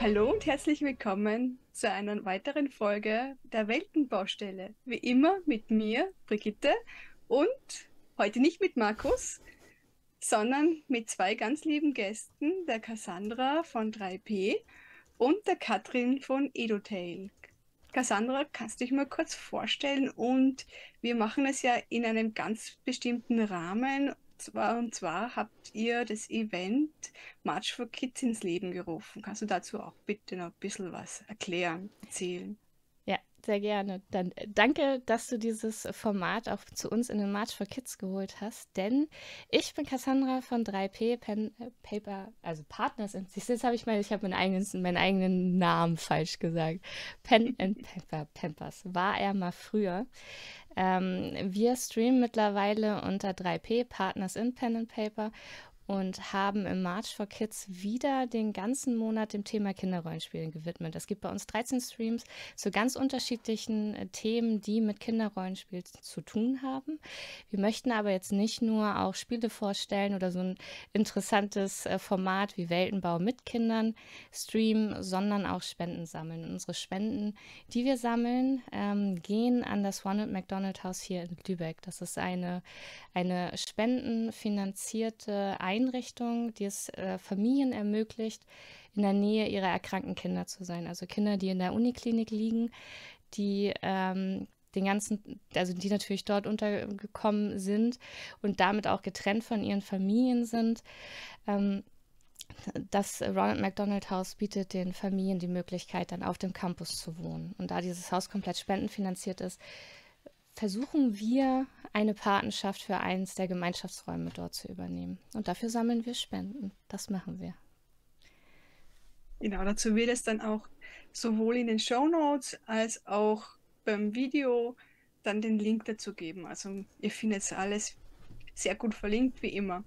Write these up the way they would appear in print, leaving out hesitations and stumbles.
Hallo und herzlich willkommen zu einer weiteren Folge der Weltenbaustelle. Wie immer mit mir, Brigitte, und heute nicht mit Markus, sondern mit zwei ganz lieben Gästen, der Cassandra von 3P und der Katrin von Edutail. Cassandra, kannst du dich mal kurz vorstellen? Und wir machen es ja in einem ganz bestimmten Rahmen. Und zwar habt ihr das Event March for Kids ins Leben gerufen. Kannst du dazu auch bitte noch ein bisschen was erklären, erzählen? Ja, sehr gerne. Dann danke, dass du dieses Format auch zu uns in den March for Kids geholt hast, denn ich bin Cassandra von 3P Pen Paper, also Partners in. Siehst du, jetzt ich habe meinen eigenen Namen falsch gesagt. Pen and Paper Pampers war er mal früher. Wir streamen mittlerweile unter 3P Partners in Pen and Paper und haben im March for Kids wieder den ganzen Monat dem Thema Kinderrollenspielen gewidmet. Es gibt bei uns 13 Streams zu ganz unterschiedlichen Themen, die mit Kinderrollenspiel zu tun haben. Wir möchten aber jetzt nicht nur auch Spiele vorstellen oder so ein interessantes Format wie Weltenbau mit Kindern streamen, sondern auch Spenden sammeln. Und unsere Spenden, die wir sammeln, gehen an das Ronald McDonald House hier in Lübeck. Das ist eine spendenfinanzierte Einrichtung, die es Familien ermöglicht, in der Nähe ihrer erkrankten Kinder zu sein. Also Kinder, die in der Uniklinik liegen, die also die natürlich dort untergekommen sind und damit auch getrennt von ihren Familien sind. Ähm, Das Ronald McDonald House bietet den Familien die Möglichkeit, dann auf dem Campus zu wohnen. Und da dieses Haus komplett spendenfinanziert ist, versuchen wir, eine Patenschaft für eins der Gemeinschaftsräume dort zu übernehmen. Und dafür sammeln wir Spenden. Das machen wir. Genau, dazu wird es dann auch sowohl in den Shownotes als auch beim Video dann den Link dazu geben. Also ihr findet alles sehr gut verlinkt, wie immer.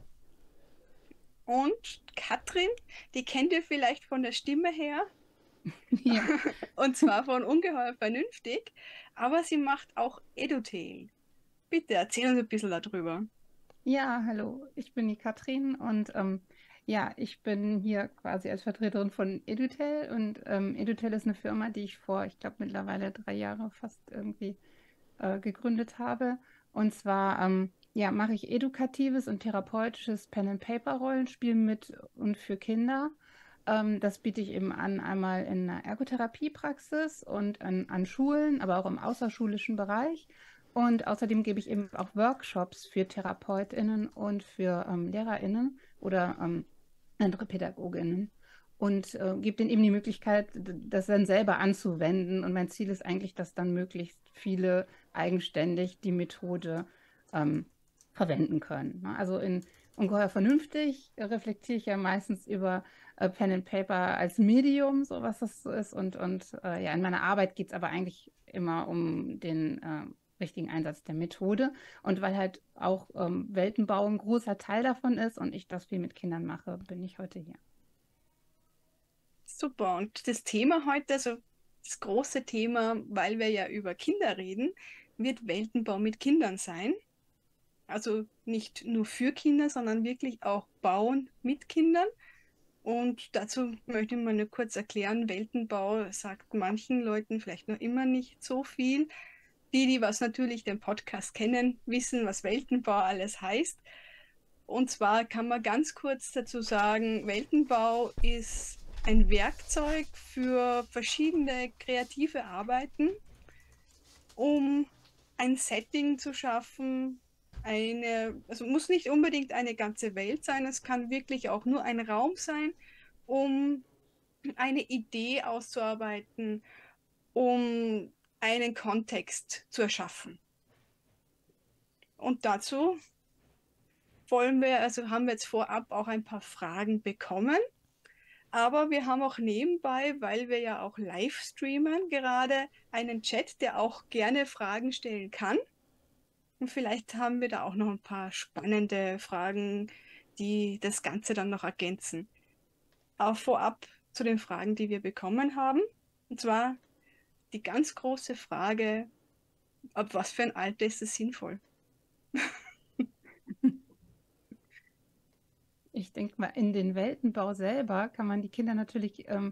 Und Katrin, die kennt ihr vielleicht von der Stimme her, Ja, und zwar von Ungeheuer Vernünftig, aber sie macht auch Edutail. Bitte erzähl uns ein bisschen darüber. ja, hallo, ich bin die Katrin und ja, ich bin hier quasi als Vertreterin von Edutel und Edutel ist eine Firma, die ich vor, ich glaube mittlerweile 3 Jahre fast irgendwie gegründet habe. Und zwar ja, mache ich edukatives und therapeutisches Pen-and-Paper-Rollenspiel mit und für Kinder. Das biete ich eben an, einmal in einer Ergotherapiepraxis und an Schulen, aber auch im außerschulischen Bereich. Und außerdem gebe ich eben auch Workshops für TherapeutInnen und für LehrerInnen oder andere PädagogInnen und gebe denen eben die Möglichkeit, das dann selber anzuwenden. Und mein Ziel ist eigentlich, dass dann möglichst viele eigenständig die Methode ähm, verwenden können. Ne? Also in Ungeheuer Vernünftig reflektiere ich ja meistens über Pen and Paper als Medium, so was das so ist. Und ja, in meiner Arbeit geht es aber eigentlich immer um den richtigen Einsatz der Methode. Und weil halt auch Weltenbau ein großer Teil davon ist und ich das viel mit Kindern mache, bin ich heute hier. Super. Und das Thema heute, also das große Thema, weil wir ja über Kinder reden, wird Weltenbau mit Kindern sein. Also nicht nur für Kinder, sondern wirklich auch bauen mit Kindern. Und dazu möchte ich mal nur kurz erklären, Weltenbau sagt manchen Leuten vielleicht noch immer nicht so viel. Die was natürlich den Podcast kennen, wissen, was Weltenbau alles heißt. Und zwar kann man ganz kurz dazu sagen, Weltenbau ist ein Werkzeug für verschiedene kreative Arbeiten, um ein Setting zu schaffen. Also muss nicht unbedingt eine ganze Welt sein, es kann wirklich auch nur ein Raum sein, um eine Idee auszuarbeiten, um einen Kontext zu erschaffen. Und dazu haben wir jetzt vorab auch ein paar Fragen bekommen, aber wir haben auch nebenbei, weil wir ja auch live streamen, gerade einen Chat, der auch gerne Fragen stellen kann. Und vielleicht haben wir da auch noch ein paar spannende Fragen, die das Ganze dann noch ergänzen. Aber vorab zu den Fragen, die wir bekommen haben. Und zwar die ganz große Frage, ab was für ein Alter ist es sinnvoll? Ich denke mal, in den Weltenbau selber kann man die Kinder natürlich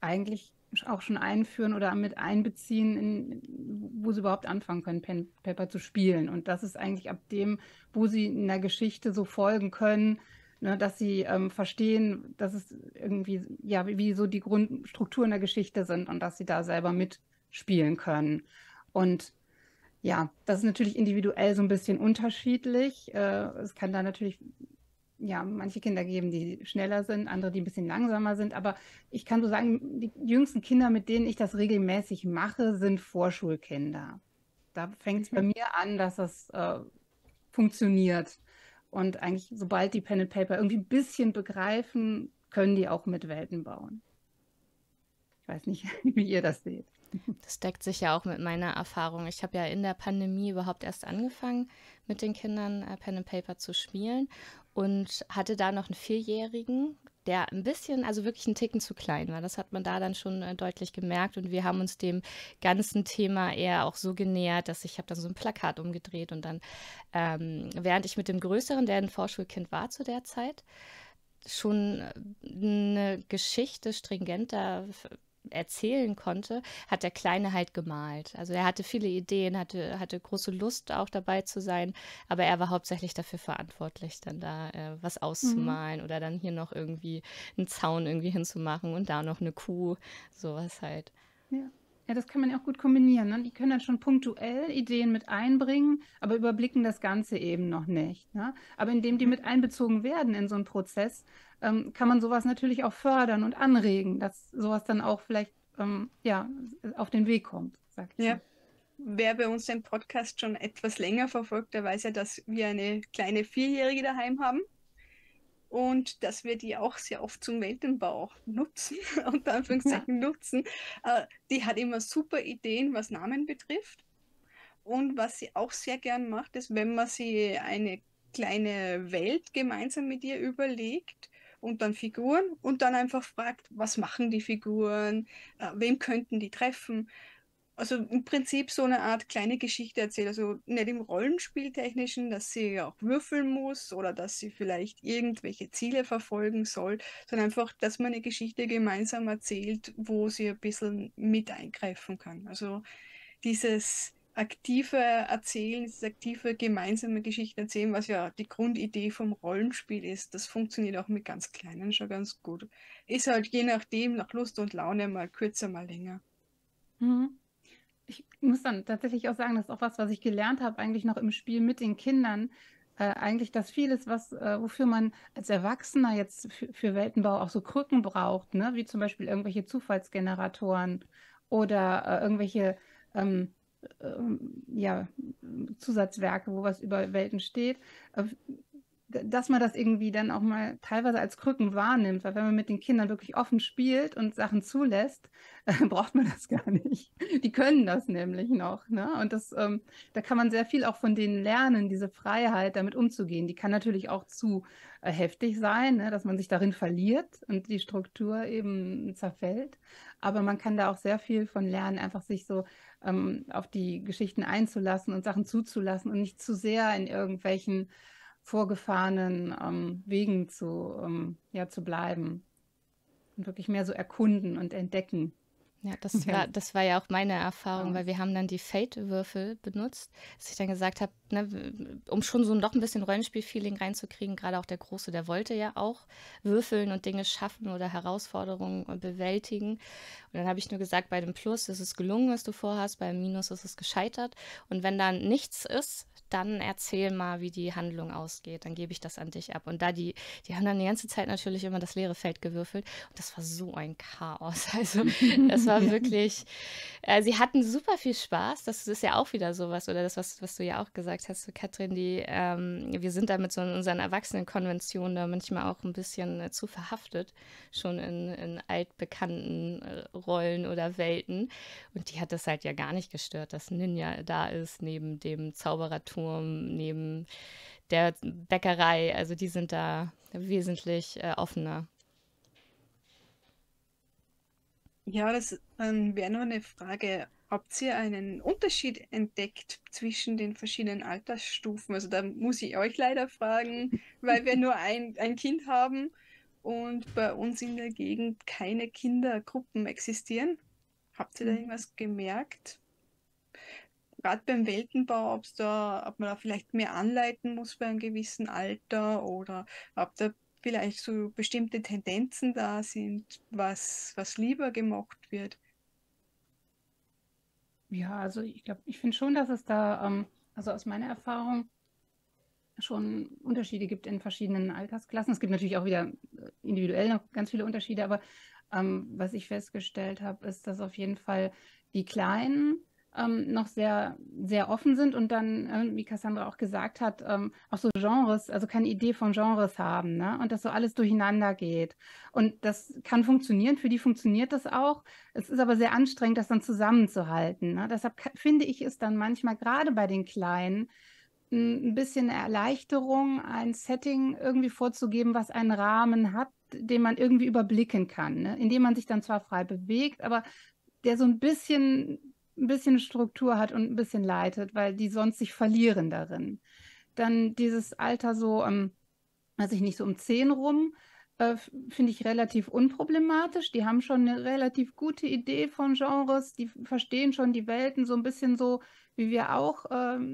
eigentlich auch schon einführen oder mit einbeziehen, wo sie überhaupt anfangen können, Pen Paper zu spielen. Und das ist eigentlich ab dem, wo sie in der Geschichte so folgen können, ne, dass sie verstehen, dass es irgendwie, ja, wie so die Grundstrukturen der Geschichte sind und dass sie da selber mitspielen können. Und ja, das ist natürlich individuell so ein bisschen unterschiedlich. Es kann da natürlich ja, manche Kinder geben, die schneller sind, andere, die ein bisschen langsamer sind. Aber ich kann so sagen, die jüngsten Kinder, mit denen ich das regelmäßig mache, sind Vorschulkinder. Da fängt es bei Mhm. mir an, dass das funktioniert. Und eigentlich, sobald die Pen and Paper irgendwie ein bisschen begreifen, können die auch mit Welten bauen. Ich weiß nicht, wie ihr das seht. Das deckt sich ja auch mit meiner Erfahrung. Ich habe ja in der Pandemie überhaupt erst angefangen, mit den Kindern Pen and Paper zu spielen und hatte da noch einen Vierjährigen, der ein bisschen, also wirklich einen Ticken zu klein war. Das hat man da dann schon deutlich gemerkt und wir haben uns dem ganzen Thema eher auch so genähert, dass ich habe dann so ein Plakat umgedreht und dann, während ich mit dem Größeren, der ein Vorschulkind war zu der Zeit, schon eine Geschichte stringenter erzählen konnte, hat der Kleine halt gemalt. Also er hatte viele Ideen, hatte große Lust auch dabei zu sein, aber er war hauptsächlich dafür verantwortlich, dann da was Mhm. auszumalen oder dann hier noch irgendwie einen Zaun irgendwie hinzumachen und da noch eine Kuh, sowas halt. Ja. Ja, das kann man ja auch gut kombinieren. Ne? Die können dann schon punktuell Ideen mit einbringen, aber überblicken das Ganze eben noch nicht. Ne? Aber indem die Mhm. mit einbezogen werden in so einen Prozess, kann man sowas natürlich auch fördern und anregen, dass sowas dann auch vielleicht ja, auf den Weg kommt, sag ich Ja, mal. wer bei uns den Podcast schon etwas länger verfolgt, der weiß ja, dass wir eine kleine Vierjährige daheim haben und dass wir die auch sehr oft zum Weltenbau nutzen, unter Ja. Anführungszeichen nutzen. Die hat immer super Ideen, was Namen betrifft. Und was sie auch sehr gern macht, ist, wenn man sie eine kleine Welt gemeinsam mit ihr überlegt und dann Figuren und dann einfach fragt, was machen die Figuren, wem könnten die treffen. Also im Prinzip so eine Art kleine Geschichte erzählt, also nicht im Rollenspieltechnischen, dass sie auch würfeln muss oder dass sie vielleicht irgendwelche Ziele verfolgen soll, sondern einfach, dass man eine Geschichte gemeinsam erzählt, wo sie ein bisschen mit eingreifen kann. Also dieses aktive Erzählen, dieses aktive gemeinsame Geschichten erzählen, was ja die Grundidee vom Rollenspiel ist, das funktioniert auch mit ganz Kleinen schon ganz gut. Ist halt je nachdem, nach Lust und Laune mal kürzer, mal länger. Mhm. Ich muss dann tatsächlich auch sagen, das ist auch was, was ich gelernt habe, eigentlich noch im Spiel mit den Kindern. Eigentlich, dass vieles, wofür man als Erwachsener jetzt für Weltenbau auch so Krücken braucht, ne? Wie zum Beispiel irgendwelche Zufallsgeneratoren oder irgendwelche ähm, ja, Zusatzwerke, wo was über Welten steht, äh, dass man das irgendwie dann auch mal teilweise als Krücken wahrnimmt, weil wenn man mit den Kindern wirklich offen spielt und Sachen zulässt, braucht man das gar nicht. Die können das nämlich noch, ne? Und da kann man sehr viel auch von denen lernen, diese Freiheit, damit umzugehen. Die kann natürlich auch zu heftig sein, ne? Dass man sich darin verliert und die Struktur eben zerfällt. Aber man kann da auch sehr viel von lernen, einfach sich so auf die Geschichten einzulassen und Sachen zuzulassen und nicht zu sehr in irgendwelchen vorgefahrenen Wegen ja, zu bleiben und wirklich mehr so erkunden und entdecken. Ja, Ja, das war ja auch meine Erfahrung, weil aus. wir haben dann die Fate-Würfel benutzt, dass ich dann gesagt habe, ne, um schon so noch ein bisschen Rollenspiel-Feeling reinzukriegen, gerade auch der Große, der wollte ja auch würfeln und Dinge schaffen oder Herausforderungen bewältigen. Und dann habe ich nur gesagt, bei dem Plus ist es gelungen, was du vorhast, beim Minus ist es gescheitert. Und wenn dann nichts ist, dann erzähl mal, wie die Handlung ausgeht. Dann gebe ich das an dich ab. Und die haben dann die ganze Zeit natürlich immer das leere Feld gewürfelt. Und das war so ein Chaos. Also es war Ja. wirklich, sie hatten super viel Spaß. Das ist ja auch wieder sowas, oder das, was du ja auch gesagt hast, so Katrin, wir sind da mit so in unseren Erwachsenenkonventionen da manchmal auch ein bisschen zu verhaftet, schon in altbekannten Rollen oder Welten. Und die hat das halt ja gar nicht gestört, dass Ninja da ist, neben dem Zaubererturm, neben der Bäckerei. Also die sind da wesentlich offener. Ja, das wäre nur eine Frage. Habt ihr einen Unterschied entdeckt zwischen den verschiedenen Altersstufen? Also da muss ich euch leider fragen, weil wir nur ein Kind haben. und bei uns in der Gegend keine Kindergruppen existieren. Habt ihr da Mhm. irgendwas gemerkt? Gerade beim Weltenbau, ob man da vielleicht mehr anleiten muss bei einem gewissen Alter oder ob da vielleicht so bestimmte Tendenzen da sind, was lieber gemacht wird. Ja, also ich glaube, ich finde schon, dass es da, also aus meiner Erfahrung, schon Unterschiede gibt in verschiedenen Altersklassen. Es gibt natürlich auch wieder individuell noch ganz viele Unterschiede, aber was ich festgestellt habe, ist, dass auf jeden Fall die Kleinen noch sehr, sehr offen sind und dann, wie Cassandra auch gesagt hat, auch so Genres, also keine Idee von Genres haben, ne? Und dass so alles durcheinander geht. Und das kann funktionieren, für die funktioniert das auch. Es ist aber sehr anstrengend, das dann zusammenzuhalten, ne? Deshalb finde ich es dann manchmal gerade bei den Kleinen ein bisschen Erleichterung, ein Setting irgendwie vorzugeben, was einen Rahmen hat, den man irgendwie überblicken kann, ne? Indem man sich dann zwar frei bewegt, aber der so ein bisschen Struktur hat und ein bisschen leitet, weil die sonst sich verlieren darin. Dann dieses Alter so, weiß ich nicht, so um 10 rum, finde ich relativ unproblematisch. Die haben schon eine relativ gute Idee von Genres, die verstehen schon die Welten so ein bisschen so wie wir auch.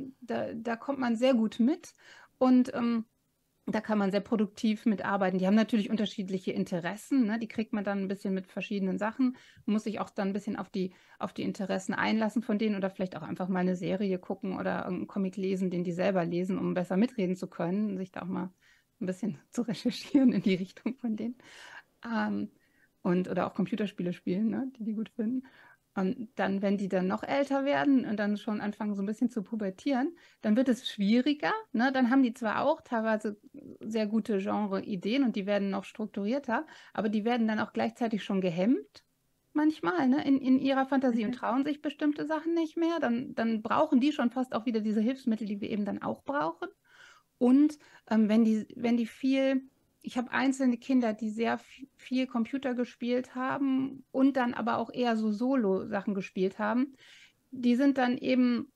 Da kommt man sehr gut mit und da kann man sehr produktiv mitarbeiten. Die haben natürlich unterschiedliche Interessen, ne? Die kriegt man dann ein bisschen mit verschiedenen Sachen, muss sich auch dann ein bisschen auf die Interessen einlassen von denen oder vielleicht auch einfach mal eine Serie gucken oder einen Comic lesen, den die selber lesen, um besser mitreden zu können, sich da auch mal ein bisschen zu recherchieren in die Richtung von denen. Ähm, oder auch Computerspiele spielen, ne, die die gut finden. Und dann, wenn die dann noch älter werden und dann schon anfangen, so ein bisschen zu pubertieren, dann wird es schwieriger. Ne? Dann haben die zwar auch teilweise sehr gute Genre-Ideen und die werden noch strukturierter, aber die werden dann auch gleichzeitig schon gehemmt manchmal, ne, in ihrer Fantasie und Mhm. trauen sich bestimmte Sachen nicht mehr. Dann brauchen die schon fast auch wieder diese Hilfsmittel, die wir eben dann auch brauchen. Und wenn die viel, ich habe einzelne Kinder, die sehr viel Computer gespielt haben und dann aber auch eher so Solo-Sachen gespielt haben, die sind dann eben,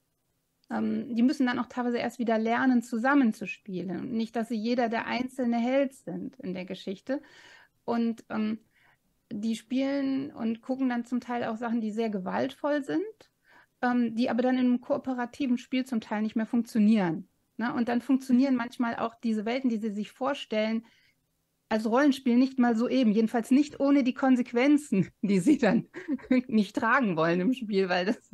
die müssen dann auch teilweise erst wieder lernen, zusammenzuspielen. Und nicht, dass sie jeder der einzelne Held sind in der Geschichte. Und die spielen und gucken dann zum Teil auch Sachen, die sehr gewaltvoll sind, die aber dann in einem kooperativen Spiel zum Teil nicht mehr funktionieren. Ne? Und dann funktionieren Mhm. manchmal auch diese Welten, die sie sich vorstellen, als Rollenspiel nicht mal so eben. Jedenfalls nicht ohne die Konsequenzen, die sie dann nicht tragen wollen im Spiel, weil das,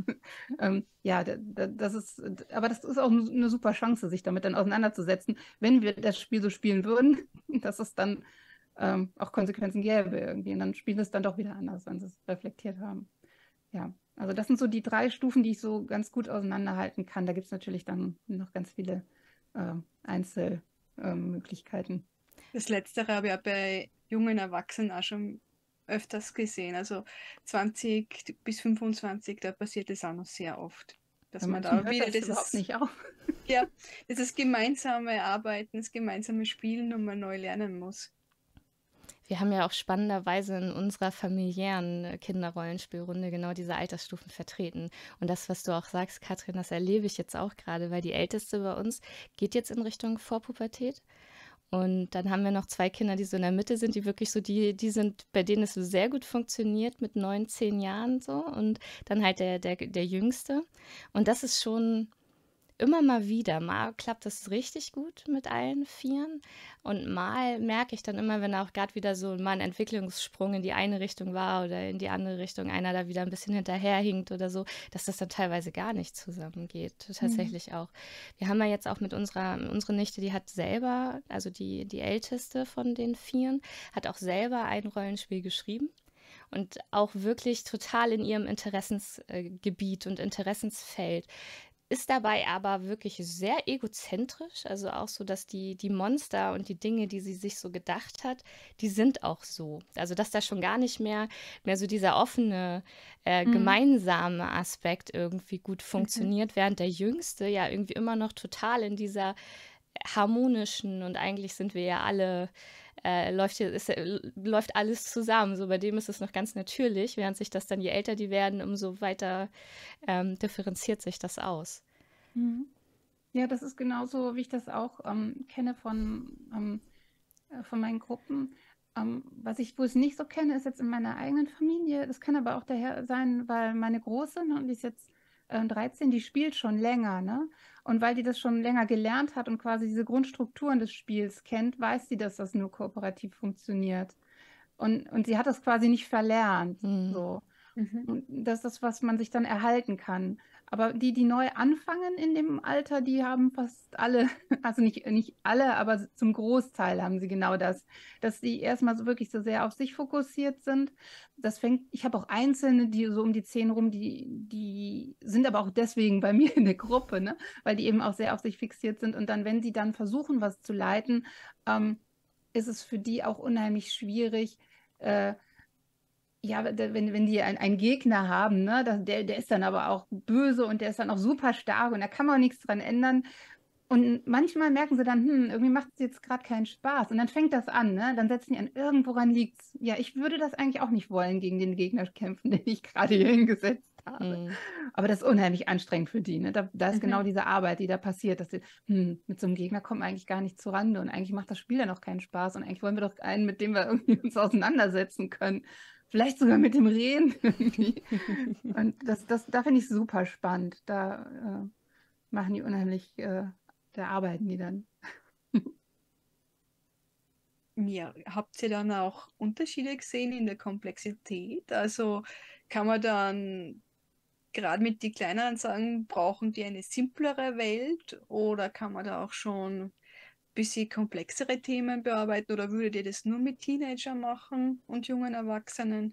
ja, das ist, aber das ist auch eine super Chance, sich damit dann auseinanderzusetzen, wenn wir das Spiel so spielen würden, dass es dann auch Konsequenzen gäbe irgendwie. Und dann spielen es dann doch wieder anders, wenn sie es reflektiert haben. Ja, also das sind so die 3 Stufen, die ich so ganz gut auseinanderhalten kann. Da gibt es natürlich dann noch ganz viele Einzelmöglichkeiten. Das Letztere habe ich ja bei jungen Erwachsenen auch schon öfters gesehen. Also 20 bis 25, da passiert es auch noch sehr oft, Bei dass man manchen da hört wieder das überhaupt dieses, nicht auf. ja, dieses gemeinsame Arbeiten, das gemeinsame Spielen nochmal neu lernen muss. Wir haben ja auch spannenderweise in unserer familiären Kinderrollenspielrunde genau diese Altersstufen vertreten. Und das, was du auch sagst, Katrin, das erlebe ich jetzt auch gerade, weil die Älteste bei uns geht jetzt in Richtung Vorpubertät. Und dann haben wir noch 2 Kinder, die so in der Mitte sind, die wirklich so, die sind, bei denen es so sehr gut funktioniert mit 9, 10 Jahren so. Und dann halt der Jüngste. Und das ist schon immer mal wieder. Mal klappt das richtig gut mit allen Vieren. Und mal merke ich dann immer, wenn auch gerade wieder so mal ein Entwicklungssprung in die eine Richtung war oder in die andere Richtung, einer da wieder ein bisschen hinterherhinkt oder so, dass das dann teilweise gar nicht zusammengeht. Mhm. Tatsächlich auch. Wir haben ja jetzt auch mit unsere Nichte, die hat selber, also die älteste von den Vieren, hat auch selber ein Rollenspiel geschrieben. Und auch wirklich total in ihrem Interessensgebiet und Interessensfeld, ist dabei aber wirklich sehr egozentrisch, also auch so, dass die Monster und die Dinge, die sie sich so gedacht hat, die sind auch so. Also dass da schon gar nicht mehr so dieser offene, Mhm. gemeinsame Aspekt irgendwie gut Mhm. funktioniert, während der Jüngste ja irgendwie immer noch total in dieser harmonischen und eigentlich sind wir ja alle, läuft alles zusammen. So bei dem ist es noch ganz natürlich, während sich das dann, je älter die werden, umso weiter differenziert sich das aus. Mhm. Ja, das ist genauso, wie ich das auch kenne von meinen Gruppen. wo ich es nicht so kenne, ist jetzt in meiner eigenen Familie. Das kann aber auch daher sein, weil meine Große, ne, die ist jetzt 13, die spielt schon länger, ne? Und weil die das schon länger gelernt hat und quasi diese Grundstrukturen des Spiels kennt, weiß sie, dass das nur kooperativ funktioniert. Und sie hat das quasi nicht verlernt. Hm. So. Mhm. Und das ist das, was man sich dann erhalten kann. Aber die neu anfangen in dem Alter, die haben fast alle, also nicht alle, aber zum Großteil haben sie genau das, dass sie erstmal so wirklich so sehr auf sich fokussiert sind. Ich habe auch Einzelne, die so um die 10 rum, die sind aber auch deswegen bei mir in der Gruppe, ne? Weil die eben auch sehr auf sich fixiert sind. Und dann, wenn sie dann versuchen, was zu leiten, ähm, ist es für die auch unheimlich schwierig, äh, ja, wenn die einen Gegner haben, ne, der ist dann aber auch böse und der ist dann auch super stark und da kann man auch nichts dran ändern. Und manchmal merken sie dann, irgendwie macht es jetzt gerade keinen Spaß. Und dann fängt das an, ne? Dann setzen die an, irgendworan liegt's. Ja, ich würde das eigentlich auch nicht wollen, gegen den Gegner kämpfen, den ich gerade hier hingesetzt habe. Hm. Aber das ist unheimlich anstrengend für die, ne? Da ist genau Mhm. diese Arbeit, die da passiert, dass sie, mit so einem Gegner kommen wir eigentlich gar nicht zurande und eigentlich macht das Spiel dann auch keinen Spaß und eigentlich wollen wir doch einen, mit dem wir irgendwie uns auseinandersetzen können. Vielleicht sogar mit dem Reden irgendwie. Und da finde ich super spannend. Da machen die unheimlich, da arbeiten die dann. Ja, habt ihr dann auch Unterschiede gesehen in der Komplexität? Also kann man dann gerade mit den kleineren sagen, brauchen die eine simplere Welt oder kann man da auch schon ein bisschen komplexere Themen bearbeiten oder würdet ihr das nur mit Teenagern machen und jungen Erwachsenen?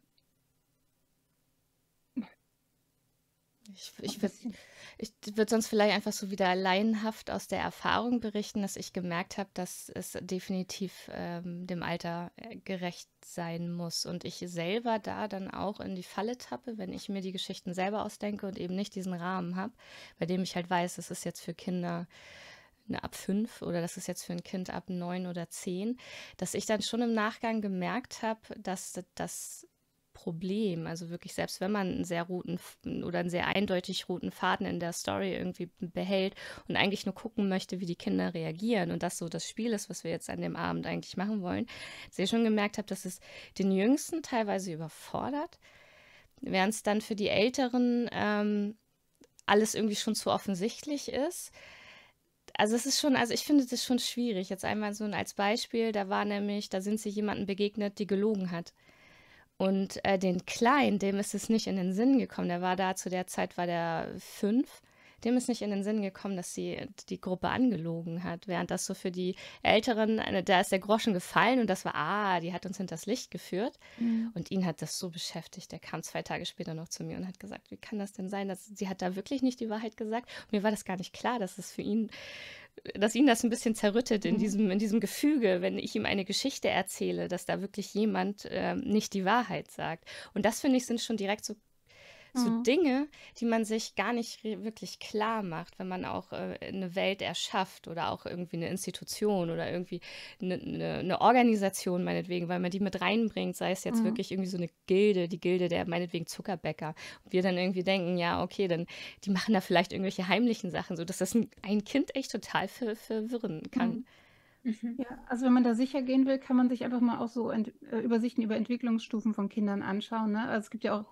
Ich, Ein ich würde bisschen. ich würd sonst vielleicht einfach so wieder laienhaft aus der Erfahrung berichten, dass ich gemerkt habe, dass es definitiv dem Alter gerecht sein muss und ich selber da dann auch in die Falle tappe, wenn ich mir die Geschichten selber ausdenke und eben nicht diesen Rahmen habe, bei dem ich halt weiß, das ist jetzt für Kinder ab 5 oder das ist jetzt für ein Kind ab 9 oder 10, dass ich dann schon im Nachgang gemerkt habe, dass das Problem, also wirklich selbst wenn man einen sehr roten oder einen sehr eindeutig roten Faden in der Story irgendwie behält und eigentlich nur gucken möchte, wie die Kinder reagieren und das so das Spiel ist, was wir jetzt an dem Abend eigentlich machen wollen, dass ich schon gemerkt habe, dass es den Jüngsten teilweise überfordert, während es dann für die Älteren alles irgendwie schon zu offensichtlich ist. Also es ist schon, also ich finde das schon schwierig. Jetzt einmal so als Beispiel, da sind sie jemandem begegnet, die gelogen hat. Und den Kleinen, dem ist es nicht in den Sinn gekommen. Der war da, zu der Zeit war der 5. Dem ist nicht in den Sinn gekommen, dass sie die Gruppe angelogen hat. Während das so für die Älteren, da ist der Groschen gefallen und das war, die hat uns hinters Licht geführt. Mhm. Und ihn hat das so beschäftigt. Der kam 2 Tage später noch zu mir und hat gesagt, wie kann das denn sein, dass sie hat da wirklich nicht die Wahrheit gesagt? Und mir war das gar nicht klar, dass ihn das ein bisschen zerrüttet in Mhm. diesem Gefüge, wenn ich ihm eine Geschichte erzähle, dass da wirklich jemand nicht die Wahrheit sagt. Und das, finde ich, sind schon direkt so Mhm. Dinge, die man sich gar nicht wirklich klar macht, wenn man auch eine Welt erschafft oder auch irgendwie eine Institution oder irgendwie eine Organisation meinetwegen, weil man die mit reinbringt, sei es jetzt Mhm. wirklich irgendwie so eine Gilde, die Gilde der meinetwegen Zuckerbäcker. Und wir dann irgendwie denken, ja, okay, dann die machen da vielleicht irgendwelche heimlichen Sachen, so dass das ein Kind echt total verwirren kann. Mhm. Mhm. Ja, also wenn man da sicher gehen will, kann man sich einfach mal auch so Übersichten über Entwicklungsstufen von Kindern anschauen. Ne? Also es gibt ja auch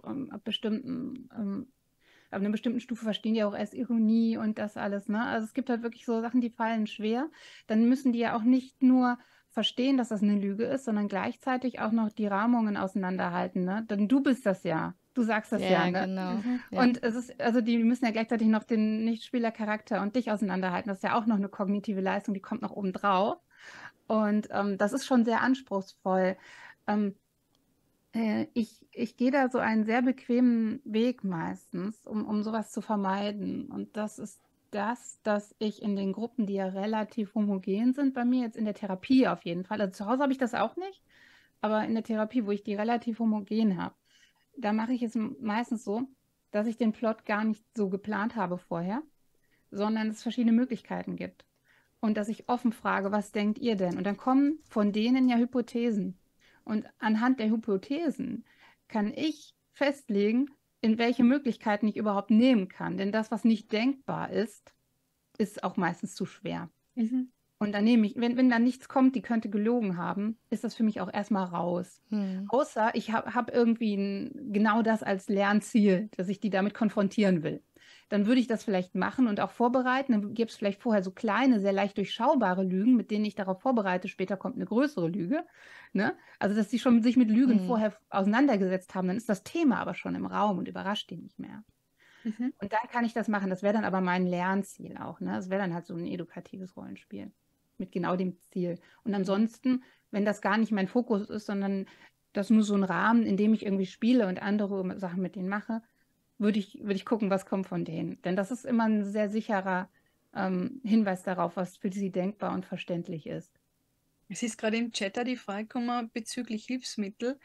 ab einer bestimmten Stufe verstehen die auch erst Ironie und das alles. Ne? Also es gibt halt wirklich so Sachen, die fallen schwer. Dann müssen die ja auch nicht nur verstehen, dass das eine Lüge ist, sondern gleichzeitig auch noch die Rahmungen auseinanderhalten. Ne? Denn du bist das ja. Du sagst das ja, Ja, ne? genau. Mhm. Ja. Und es ist, also die müssen ja gleichzeitig noch den Nichtspielercharakter und dich auseinanderhalten. Das ist ja auch noch eine kognitive Leistung, die kommt noch oben drauf. Und das ist schon sehr anspruchsvoll. Ähm, ich gehe da so einen sehr bequemen Weg meistens, um sowas zu vermeiden. Und das ist das, dass ich in den Gruppen, die ja relativ homogen sind, bei mir jetzt in der Therapie auf jeden Fall, also zu Hause habe ich das auch nicht, aber in der Therapie, wo ich die relativ homogen habe, da mache ich es meistens so, dass ich den Plot gar nicht so geplant habe vorher, sondern es verschiedene Möglichkeiten gibt. Und dass ich offen frage, was denkt ihr denn? Und dann kommen von denen ja Hypothesen. Und anhand der Hypothesen kann ich festlegen, in welche Möglichkeiten ich überhaupt nehmen kann. Denn das, was nicht denkbar ist, ist auch meistens zu schwer. Mhm. Und dann nehme ich, wenn dann nichts kommt, die könnte gelogen haben, ist das für mich auch erstmal raus. Außer ich hab irgendwie genau das als Lernziel, dass ich die damit konfrontieren will. Dann würde ich das vielleicht machen und auch vorbereiten. Dann gibt es vielleicht vorher so kleine, sehr leicht durchschaubare Lügen, mit denen ich darauf vorbereite. Später kommt eine größere Lüge. Ne? Also, dass die schon sich mit Lügen vorher auseinandergesetzt haben, dann ist das Thema aber schon im Raum und überrascht die nicht mehr. Und dann kann ich das machen. Das wäre dann aber mein Lernziel auch. Ne? Das wäre dann halt so ein edukatives Rollenspiel mit genau dem Ziel. Und ansonsten, wenn das gar nicht mein Fokus ist, sondern das nur so ein Rahmen, in dem ich irgendwie spiele und andere Sachen mit denen mache, würde ich gucken, was kommt von denen. Denn das ist immer ein sehr sicherer Hinweis darauf, was für sie denkbar und verständlich ist. Es ist gerade im Chat auch die Frage gekommen bezüglich Hilfsmittel.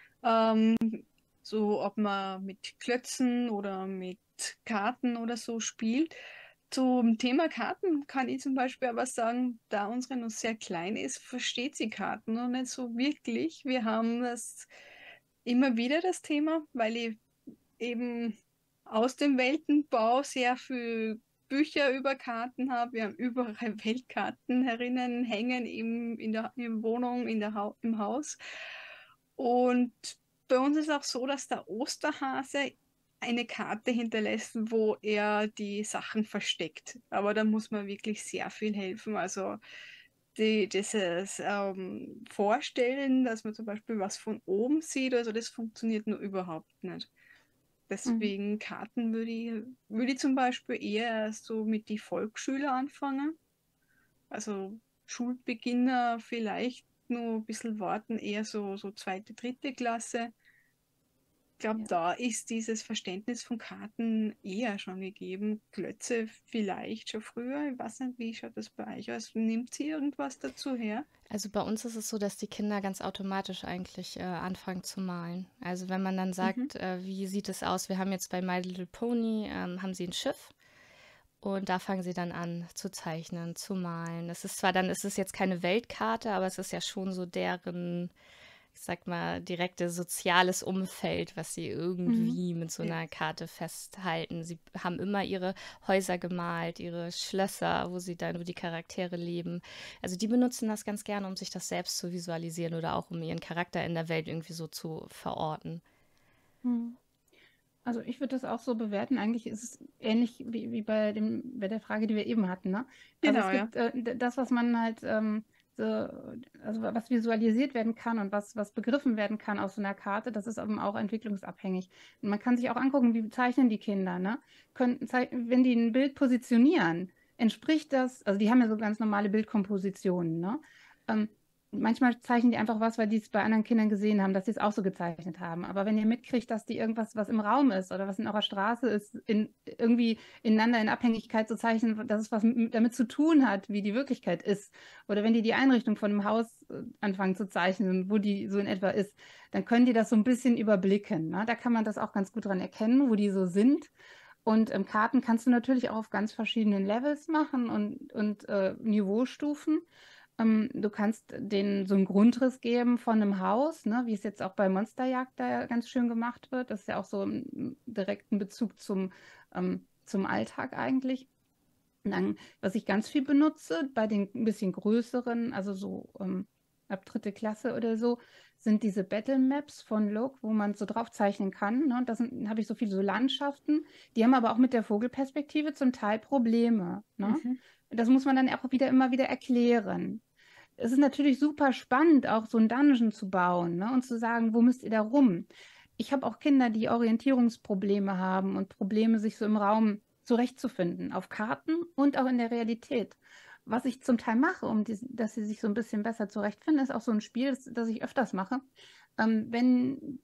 So, ob man mit Klötzen oder mit Karten oder so spielt. Zum Thema Karten kann ich zum Beispiel aber sagen, da unsere noch sehr klein ist, versteht sie Karten noch nicht so wirklich. Wir haben das immer wieder das Thema, weil ich eben aus dem Weltenbau sehr viel Bücher über Karten habe. Wir haben überall Weltkarten herinnen hängen in der Wohnung, im Haus. Und bei uns ist auch so, dass der Osterhase eine Karte hinterlässt, wo er die Sachen versteckt. Aber da muss man wirklich sehr viel helfen. Also dieses Vorstellen, dass man zum Beispiel was von oben sieht, also das funktioniert nur überhaupt nicht. Deswegen Karten würde ich zum Beispiel eher so mit die Volksschüler anfangen. Also Schulbeginner vielleicht nur ein bisschen warten, eher so zweite, dritte Klasse. Ich glaube, da ist dieses Verständnis von Karten eher schon gegeben. Klötze vielleicht schon früher. Ich weiß nicht, wie schaut das bei euch aus? Nimmt sie irgendwas dazu her? Also bei uns ist es so, dass die Kinder ganz automatisch eigentlich anfangen zu malen. Also wenn man dann sagt, wie sieht es aus? Wir haben jetzt bei My Little Pony, haben sie ein Schiff und da fangen sie dann an zu zeichnen, zu malen. Es ist zwar dann, ist es jetzt keine Weltkarte, aber es ist ja schon so deren, ich sag mal, direkte soziales Umfeld, was sie irgendwie mit so einer Karte festhalten. Sie haben immer ihre Häuser gemalt, ihre Schlösser, wo die Charaktere leben. Also die benutzen das ganz gerne, um sich das selbst zu visualisieren oder auch um ihren Charakter in der Welt irgendwie so zu verorten. Also ich würde das auch so bewerten. Eigentlich ist es ähnlich wie bei der Frage, die wir eben hatten. Ne? Also Genau, es gibt das, was man halt also was visualisiert werden kann und was begriffen werden kann auf so einer Karte, das ist eben auch entwicklungsabhängig. Und man kann sich auch angucken, wie zeichnen die Kinder, ne? Wenn die ein Bild positionieren, entspricht das, also die haben ja so ganz normale Bildkompositionen, ne? Manchmal zeichnen die einfach was, weil die es bei anderen Kindern gesehen haben, dass sie es auch so gezeichnet haben. Aber wenn ihr mitkriegt, dass die irgendwas, was im Raum ist oder was in eurer Straße ist, irgendwie ineinander in Abhängigkeit zu zeichnen, dass es was damit zu tun hat, wie die Wirklichkeit ist. Oder wenn die Einrichtung von einem Haus anfangen zu zeichnen, wo die so in etwa ist, dann können die das so ein bisschen überblicken. Ne? Da kann man das auch ganz gut dran erkennen, wo die so sind. Und Karten kannst du natürlich auch auf ganz verschiedenen Levels machen und Niveaustufen. Du kannst denen so einen Grundriss geben von einem Haus, ne, wie es jetzt auch bei Monsterjagd da ganz schön gemacht wird. Das ist ja auch so im direkten Bezug zum Alltag eigentlich. Und dann, was ich ganz viel benutze, bei den ein bisschen größeren, also so ab dritte Klasse oder so, sind diese Battle Maps von Look, wo man so drauf zeichnen kann. Ne? Und da habe ich so viele so Landschaften, die haben aber auch mit der Vogelperspektive zum Teil Probleme. Ne? Das muss man dann auch immer wieder erklären. Es ist natürlich super spannend, auch so einen Dungeon zu bauen, ne? Und zu sagen, wo müsst ihr da rum? Ich habe auch Kinder, die Orientierungsprobleme haben und Probleme, sich so im Raum zurechtzufinden, auf Karten und auch in der Realität. Was ich zum Teil mache, dass sie sich so ein bisschen besser zurechtfinden, ist auch so ein Spiel, das ich öfters mache. Wenn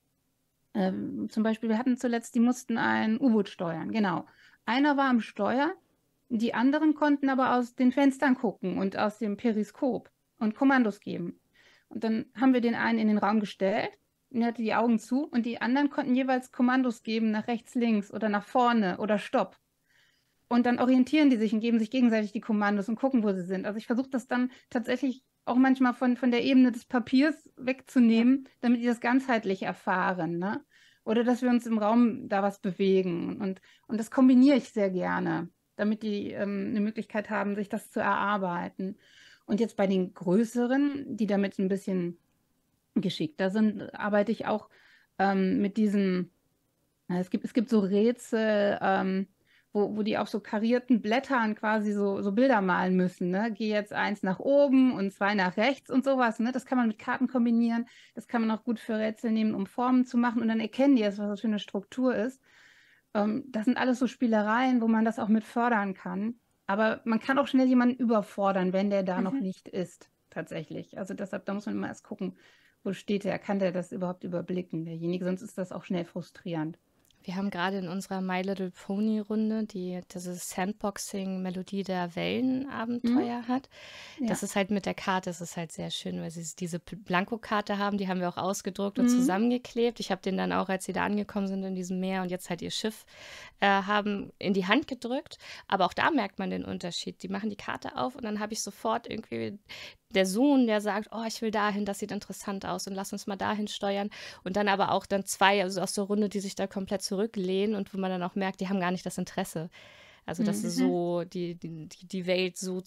zum Beispiel, wir hatten zuletzt, die mussten ein U-Boot steuern, genau. Einer war am Steuer, die anderen konnten aber aus den Fenstern gucken und aus dem Periskop und Kommandos geben. Und dann haben wir den einen in den Raum gestellt, und er hatte die Augen zu und die anderen konnten jeweils Kommandos geben nach rechts, links oder nach vorne oder Stopp. Und dann orientieren die sich und geben sich gegenseitig die Kommandos und gucken, wo sie sind. Also ich versuche das dann tatsächlich auch manchmal von der Ebene des Papiers wegzunehmen, damit die das ganzheitlich erfahren, ne? Oder dass wir uns im Raum da was bewegen. Und das kombiniere ich sehr gerne. damit die eine Möglichkeit haben, sich das zu erarbeiten. Und jetzt bei den größeren, die damit ein bisschen geschickter sind, arbeite ich auch mit diesen, es gibt so Rätsel, wo die auf so karierten Blättern quasi so Bilder malen müssen. Ne? Geh jetzt eins nach oben und zwei nach rechts und sowas. Ne? Das kann man mit Karten kombinieren. Das kann man auch gut für Rätsel nehmen, um Formen zu machen. Und dann erkennen die erst, was das für eine Struktur ist. Das sind alles so Spielereien, wo man das auch mit fördern kann. Aber man kann auch schnell jemanden überfordern, wenn der da noch Mhm. nicht ist, tatsächlich. Also deshalb, da muss man immer erst gucken, wo steht der, kann der das überhaupt überblicken, derjenige, sonst ist das auch schnell frustrierend. Wir haben gerade in unserer My Little Pony Runde, die dieses Sandboxing-Melodie der Hm? Wellen-Abenteuer hat. Das Ja. ist halt mit der Karte, das ist halt sehr schön, weil sie diese Blankokarte haben, die haben wir auch ausgedruckt und Hm? zusammengeklebt. Ich habe den dann auch, als sie da angekommen sind in diesem Meer und jetzt halt ihr Schiff haben, in die Hand gedrückt. Aber auch da merkt man den Unterschied. Die machen die Karte auf und dann habe ich sofort irgendwie der Sohn, der sagt, oh, ich will dahin, das sieht interessant aus und lass uns mal dahin steuern. Und dann aber auch dann zwei also aus der Runde, die sich da komplett zurücklehnen und wo man dann auch merkt, die haben gar nicht das Interesse. Also das Hm. ist Mhm. so, die Welt so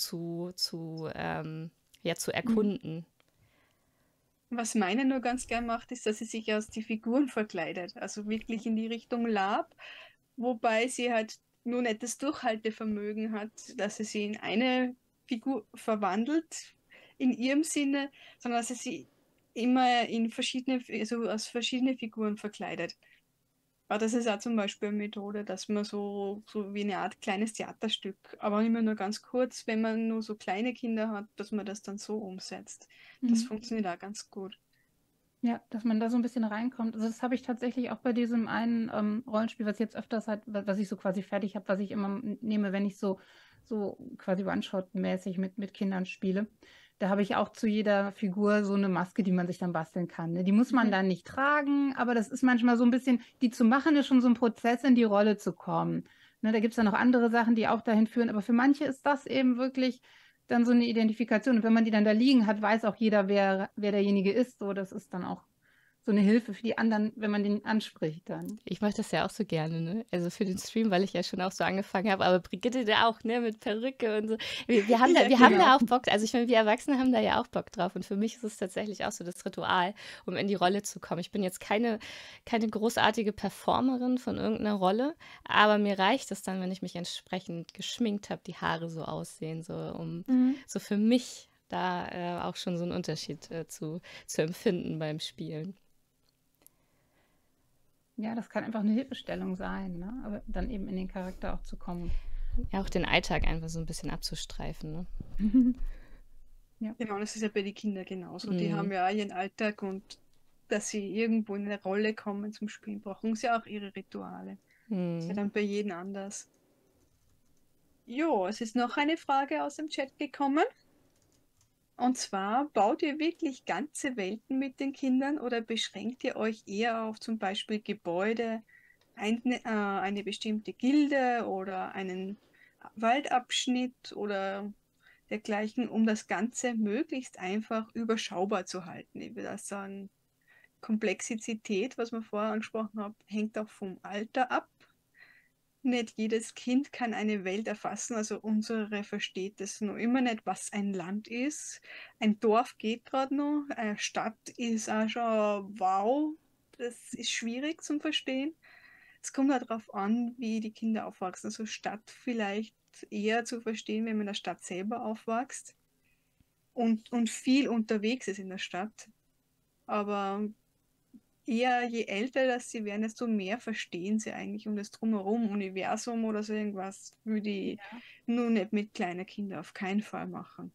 ja, zu Hm. erkunden. Was meine nur ganz gern macht, ist, dass sie sich als die Figuren verkleidet. Also wirklich in die Richtung Lab, wobei sie halt nur nicht das Durchhaltevermögen hat, dass sie in eine Figur verwandelt, in ihrem Sinne, sondern dass sie immer in verschiedene, also als verschiedene Figuren verkleidet. Aber das ist auch zum Beispiel eine Methode, dass man so wie eine Art kleines Theaterstück, aber immer nur ganz kurz, wenn man nur so kleine Kinder hat, dass man das dann so umsetzt. Das Hm. funktioniert auch ganz gut. Ja, dass man da so ein bisschen reinkommt. Also das habe ich tatsächlich auch bei diesem einen Rollenspiel, was ich jetzt öfters halt, was ich so quasi fertig habe, was ich immer nehme, wenn ich so quasi One-Shot-mäßig mit Kindern spiele. Da habe ich auch zu jeder Figur so eine Maske, die man sich dann basteln kann. Ne? Die muss man Mhm. dann nicht tragen, aber das ist manchmal so ein bisschen, die zu machen, ist schon so ein Prozess, in die Rolle zu kommen. Ne, da gibt es dann noch andere Sachen, die auch dahin führen, aber für manche ist das eben wirklich dann so eine Identifikation. Und wenn man die dann da liegen hat, weiß auch jeder, wer derjenige ist. So, das ist dann auch so eine Hilfe für die anderen, wenn man den anspricht dann. Ich mache das ja auch so gerne, ne? Also für den Stream, weil ich ja schon auch so angefangen habe, aber Brigitte da auch, ne, mit Perücke und so. Ja, Wir haben genau. da auch Bock, also ich meine, wir Erwachsene haben da ja auch Bock drauf und für mich ist es tatsächlich auch so das Ritual, um in die Rolle zu kommen. Ich bin jetzt keine großartige Performerin von irgendeiner Rolle, aber mir reicht es dann, wenn ich mich entsprechend geschminkt habe, die Haare so aussehen, so um Mhm. so für mich da auch schon so einen Unterschied zu empfinden beim Spielen. Ja, das kann einfach eine Hilfestellung sein, ne? Aber dann eben in den Charakter auch zu kommen. Ja, auch den Alltag einfach so ein bisschen abzustreifen, ne? Ja. Genau, das ist ja bei den Kindern genauso. Die Mhm. haben ja auch ihren Alltag und dass sie irgendwo in eine Rolle kommen zum Spielen, brauchen sie auch ihre Rituale. Ist ja Mhm. dann bei jedem anders. Jo, es ist noch eine Frage aus dem Chat gekommen. Und zwar, baut ihr wirklich ganze Welten mit den Kindern oder beschränkt ihr euch eher auf zum Beispiel Gebäude, eine bestimmte Gilde oder einen Waldabschnitt oder dergleichen, um das Ganze möglichst einfach überschaubar zu halten? Ich würde sagen, Komplexität, was wir vorher angesprochen haben, hängt auch vom Alter ab. Nicht jedes Kind kann eine Welt erfassen, also unsere versteht es noch immer nicht, was ein Land ist. Ein Dorf geht gerade noch, eine Stadt ist auch schon wow, das ist schwierig zum Verstehen. Es kommt halt darauf an, wie die Kinder aufwachsen. Also Stadt vielleicht eher zu verstehen, wenn man in der Stadt selber aufwächst und viel unterwegs ist in der Stadt. Aber eher je älter das sie werden, desto mehr verstehen sie eigentlich um das Drumherum, Universum oder so irgendwas, würde ich nur nicht mit kleinen Kindern auf keinen Fall machen.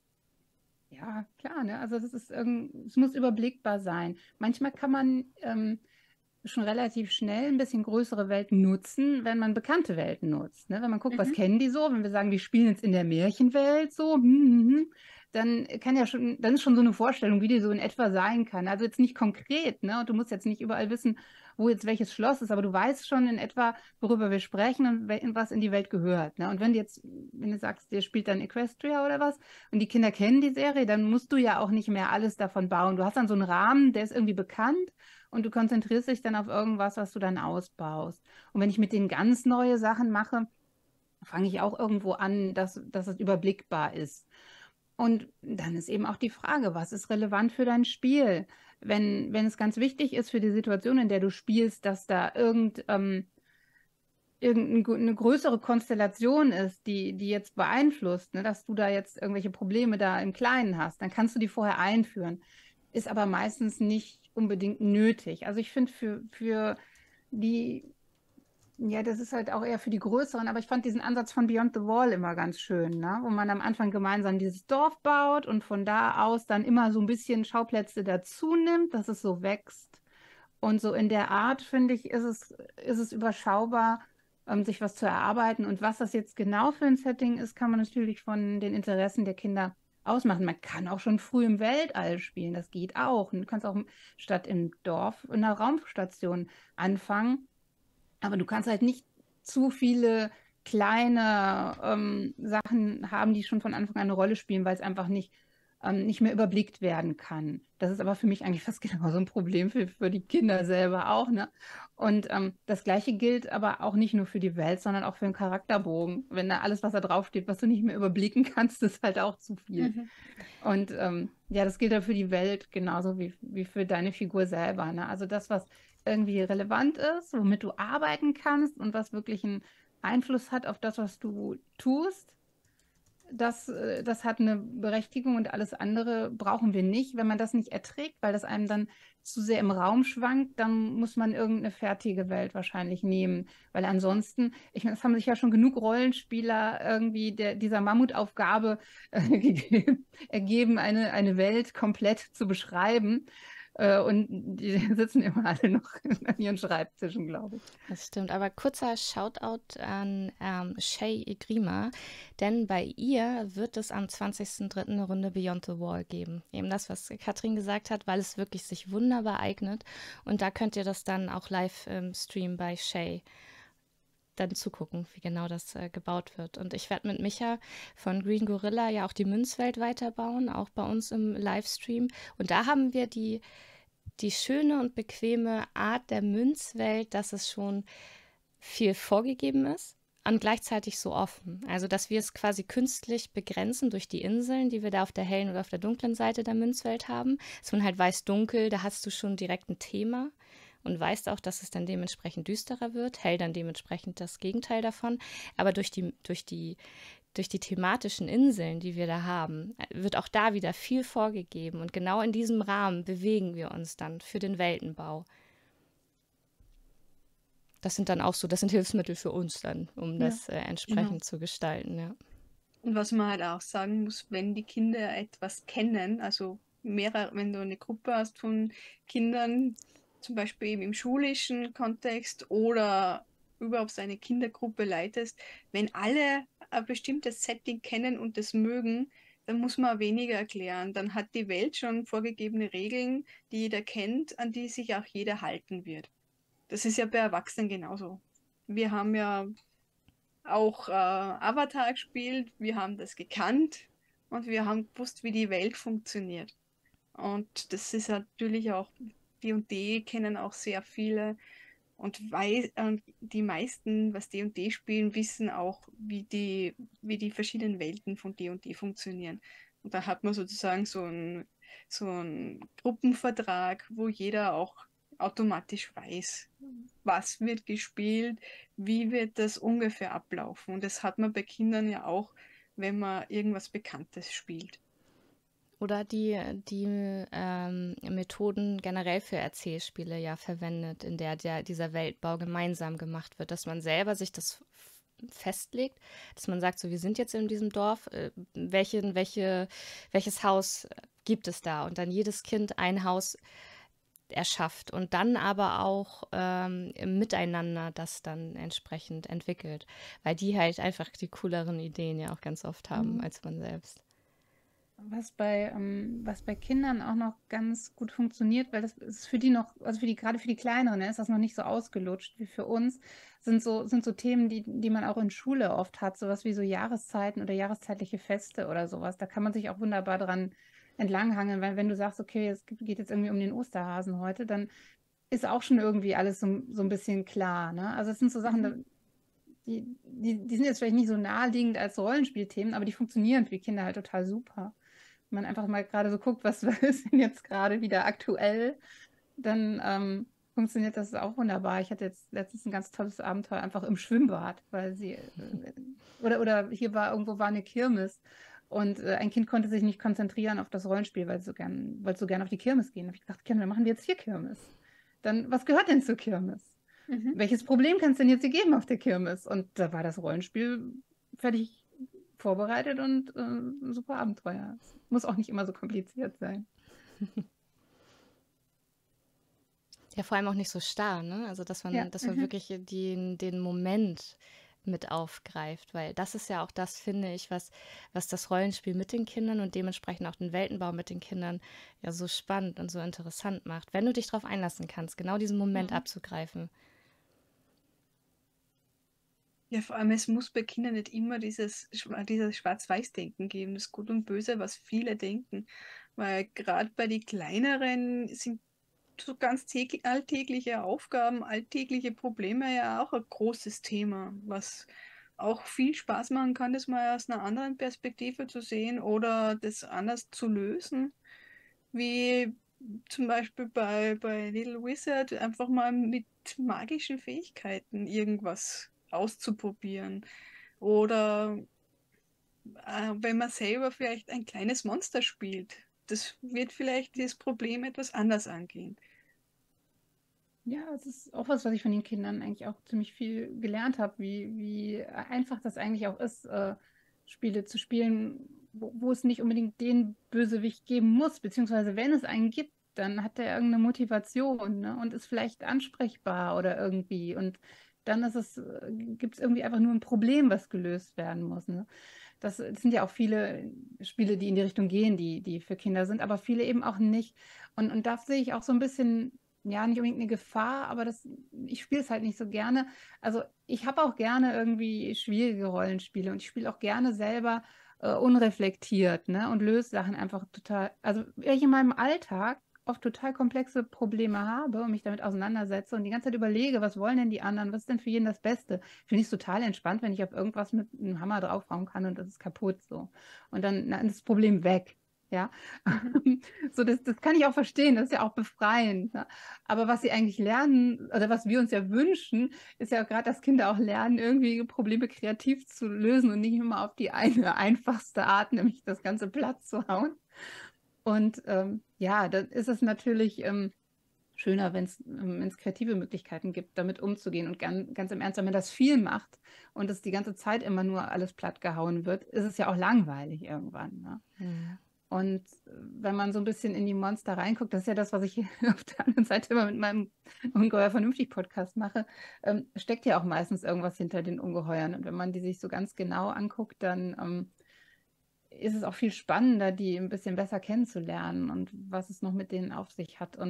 Ja, klar, ne? Also es muss überblickbar sein. Manchmal kann man schon relativ schnell ein bisschen größere Welten nutzen, wenn man bekannte Welten nutzt. Ne? Wenn man guckt, was Mhm. kennen die so, wenn wir sagen, wir spielen jetzt in der Märchenwelt so, dann dann ist schon so eine Vorstellung, wie die so in etwa sein kann. Also jetzt nicht konkret, ne? Und du musst jetzt nicht überall wissen, wo jetzt welches Schloss ist, aber du weißt schon in etwa, worüber wir sprechen und was in die Welt gehört. Ne? Und wenn du sagst, ihr spielt dann Equestria oder was, und die Kinder kennen die Serie, dann musst du ja auch nicht mehr alles davon bauen. Du hast dann so einen Rahmen, der ist irgendwie bekannt und du konzentrierst dich dann auf irgendwas, was du dann ausbaust. Und wenn ich mit denen ganz neue Sachen mache, fange ich auch irgendwo an, dass es überblickbar ist. Und dann ist eben auch die Frage, was ist relevant für dein Spiel? Wenn es ganz wichtig ist für die Situation, in der du spielst, dass da irgendeine größere Konstellation ist, die jetzt beeinflusst, ne, dass du da jetzt irgendwelche Probleme da im Kleinen hast, dann kannst du die vorher einführen. Ist aber meistens nicht unbedingt nötig. Also ich finde für die, ja, das ist halt auch eher für die Größeren, aber ich fand diesen Ansatz von Beyond the Wall immer ganz schön, ne? Wo man am Anfang gemeinsam dieses Dorf baut und von da aus dann immer so ein bisschen Schauplätze dazu nimmt, dass es so wächst. Und so in der Art, finde ich, ist es überschaubar, sich was zu erarbeiten. Und was das jetzt genau für ein Setting ist, kann man natürlich von den Interessen der Kinder ausmachen. Man kann auch schon früh im Weltall spielen, das geht auch. Und du kannst auch statt im Dorf in einer Raumstation anfangen. Aber du kannst halt nicht zu viele kleine Sachen haben, die schon von Anfang an eine Rolle spielen, weil es einfach nicht mehr überblickt werden kann. Das ist aber für mich eigentlich fast genauso ein Problem für die Kinder selber auch, ne? Und das Gleiche gilt aber auch nicht nur für die Welt, sondern auch für den Charakterbogen. Wenn da alles, was da draufsteht, was du nicht mehr überblicken kannst, ist halt auch zu viel. Mhm. Und ja, das gilt ja für die Welt genauso wie für deine Figur selber, ne? Also das, was irgendwie relevant ist, womit du arbeiten kannst und was wirklich einen Einfluss hat auf das, was du tust, das hat eine Berechtigung und alles andere brauchen wir nicht. Wenn man das nicht erträgt, weil das einem dann zu sehr im Raum schwankt, dann muss man irgendeine fertige Welt wahrscheinlich nehmen. Weil ansonsten, ich meine, es haben sich ja schon genug Rollenspieler irgendwie dieser Mammutaufgabe ergeben, eine Welt komplett zu beschreiben. Und die sitzen immer alle noch an ihren Schreibtischen, glaube ich. Das stimmt, aber kurzer Shoutout an Shay Igrima, denn bei ihr wird es am 20.03. eine Runde Beyond the Wall geben. Eben das, was Katrin gesagt hat, weil es wirklich sich wunderbar eignet. Und da könnt ihr das dann auch live im Stream bei Shay dann zugucken, wie genau das gebaut wird. Und ich werde mit Micha von Green Gorilla ja auch die Münzwelt weiterbauen, auch bei uns im Livestream. Und da haben wir die schöne und bequeme Art der Münzwelt, dass es schon viel vorgegeben ist und gleichzeitig so offen. Also, dass wir es quasi künstlich begrenzen durch die Inseln, die wir da auf der hellen oder auf der dunklen Seite der Münzwelt haben. Dass man halt weiß-dunkel, da hast du schon direkt ein Thema und weißt auch, dass es dann dementsprechend düsterer wird, hell dann dementsprechend das Gegenteil davon. Aber durch die thematischen Inseln, die wir da haben, wird auch da wieder viel vorgegeben. Und genau in diesem Rahmen bewegen wir uns dann für den Weltenbau. Das sind dann auch so, das sind Hilfsmittel für uns dann, um Ja, das entsprechend zu gestalten, ja. Und was man halt auch sagen muss, wenn die Kinder etwas kennen, also mehrere, wenn du eine Gruppe hast von Kindern, zum Beispiel eben im schulischen Kontext oder überhaupt eine Kindergruppe leitest, wenn alle ein bestimmtes Setting kennen und das mögen, dann muss man weniger erklären. Dann hat die Welt schon vorgegebene Regeln, die jeder kennt, an die sich auch jeder halten wird. Das ist ja bei Erwachsenen genauso. Wir haben ja auch Avatar gespielt, wir haben das gekannt und wir haben gewusst, wie die Welt funktioniert. Und das ist natürlich auch, D&D kennen auch sehr viele und die meisten, was D&D spielen, wissen auch, wie die verschiedenen Welten von D&D funktionieren. Und da hat man sozusagen so einen Gruppenvertrag, wo jeder auch automatisch weiß, was wird gespielt, wie wird das ungefähr ablaufen. Und das hat man bei Kindern ja auch, wenn man irgendwas Bekanntes spielt. Oder die Methoden generell für Erzählspiele ja verwendet, in der dieser Weltbau gemeinsam gemacht wird, dass man selber sich das festlegt, dass man sagt, so wir sind jetzt in diesem Dorf, welches Haus gibt es da? Und dann jedes Kind ein Haus erschafft und dann aber auch im Miteinander das dann entsprechend entwickelt, weil die halt einfach die cooleren Ideen ja auch ganz oft haben als man selbst. Was bei Kindern auch noch ganz gut funktioniert, weil das ist für die noch, also gerade für die Kleineren, ne, ist das noch nicht so ausgelutscht wie für uns, sind so Themen, die man auch in Schule oft hat, sowas wie so Jahreszeiten oder jahreszeitliche Feste oder sowas. Da kann man sich auch wunderbar dran entlanghangeln, weil wenn du sagst, okay, es geht jetzt irgendwie um den Osterhasen heute, dann ist auch schon irgendwie alles so ein bisschen klar, ne? Also es sind so Sachen, die sind jetzt vielleicht nicht so naheliegend als Rollenspielthemen, aber die funktionieren für die Kinder halt total super. Wenn man einfach mal gerade so guckt, was ist denn jetzt gerade wieder aktuell, dann funktioniert das auch wunderbar. Ich hatte jetzt letztens ein ganz tolles Abenteuer einfach im Schwimmbad, weil oder hier irgendwo war eine Kirmes und ein Kind konnte sich nicht konzentrieren auf das Rollenspiel, weil es so gern auf die Kirmes gehen. Da habe ich gesagt, Kinder, machen wir jetzt hier Kirmes. Dann, was gehört denn zur Kirmes? Welches Problem kann es denn jetzt hier geben auf der Kirmes? Und da war das Rollenspiel fertig vorbereitet und ein super Abenteuer. Es muss auch nicht immer so kompliziert sein. Ja, vor allem auch nicht so starr, ne? Also, dass man wirklich den Moment mit aufgreift, weil das ist ja auch das, finde ich, was das Rollenspiel mit den Kindern und dementsprechend auch den Weltenbau mit den Kindern ja so spannend und so interessant macht, wenn du dich darauf einlassen kannst, genau diesen Moment abzugreifen. Ja, vor allem, es muss bei Kindern nicht immer dieses Schwarz-Weiß-Denken geben, das Gut und Böse, was viele denken. Weil gerade bei den Kleineren sind so ganz alltägliche Aufgaben, alltägliche Probleme ja auch ein großes Thema, was auch viel Spaß machen kann, das mal aus einer anderen Perspektive zu sehen oder das anders zu lösen, wie zum Beispiel bei Little Wizard einfach mal mit magischen Fähigkeiten irgendwas auszuprobieren. Oder wenn man selber vielleicht ein kleines Monster spielt, das wird vielleicht das Problem etwas anders angehen. Ja, es ist auch was ich von den Kindern eigentlich auch ziemlich viel gelernt habe, wie einfach das eigentlich auch ist, Spiele zu spielen, wo es nicht unbedingt den Bösewicht geben muss, beziehungsweise wenn es einen gibt, dann hat er irgendeine Motivation, ne, und ist vielleicht ansprechbar oder irgendwie. Und dann gibt es irgendwie einfach nur ein Problem, was gelöst werden muss. Ne? Das sind ja auch viele Spiele, die in die Richtung gehen, die für Kinder sind, aber viele eben auch nicht. Und da sehe ich auch so ein bisschen, ja, nicht unbedingt eine Gefahr, aber ich spiele es halt nicht so gerne. Also ich habe auch gerne irgendwie schwierige Rollenspiele und ich spiele auch gerne selber unreflektiert, ne, und löse Sachen einfach total, also wenn ich in meinem Alltag oft total komplexe Probleme habe und mich damit auseinandersetze und die ganze Zeit überlege, was wollen denn die anderen, was ist denn für jeden das Beste, finde ich es total entspannt, wenn ich auf irgendwas mit einem Hammer draufhauen kann und das ist kaputt so. Und dann ist das Problem weg. Ja, so das kann ich auch verstehen, das ist ja auch befreiend. Ne? Aber was sie eigentlich lernen, oder was wir uns ja wünschen, ist ja gerade, dass Kinder auch lernen, irgendwie Probleme kreativ zu lösen und nicht immer auf die eine einfachste Art, nämlich das ganze Blatt zu hauen. Und ja, dann ist es natürlich schöner, wenn es kreative Möglichkeiten gibt, damit umzugehen. Und ganz im Ernst, wenn man das viel macht und es die ganze Zeit immer nur alles platt gehauen wird, ist es ja auch langweilig irgendwann. Ne? Und wenn man so ein bisschen in die Monster reinguckt, das ist ja das, was ich auf der anderen Seite immer mit meinem Ungeheuer vernünftig Podcast mache, steckt ja auch meistens irgendwas hinter den Ungeheuern. Und wenn man die sich so ganz genau anguckt, dann ist es auch viel spannender, die ein bisschen besser kennenzulernen und was es noch mit denen auf sich hat.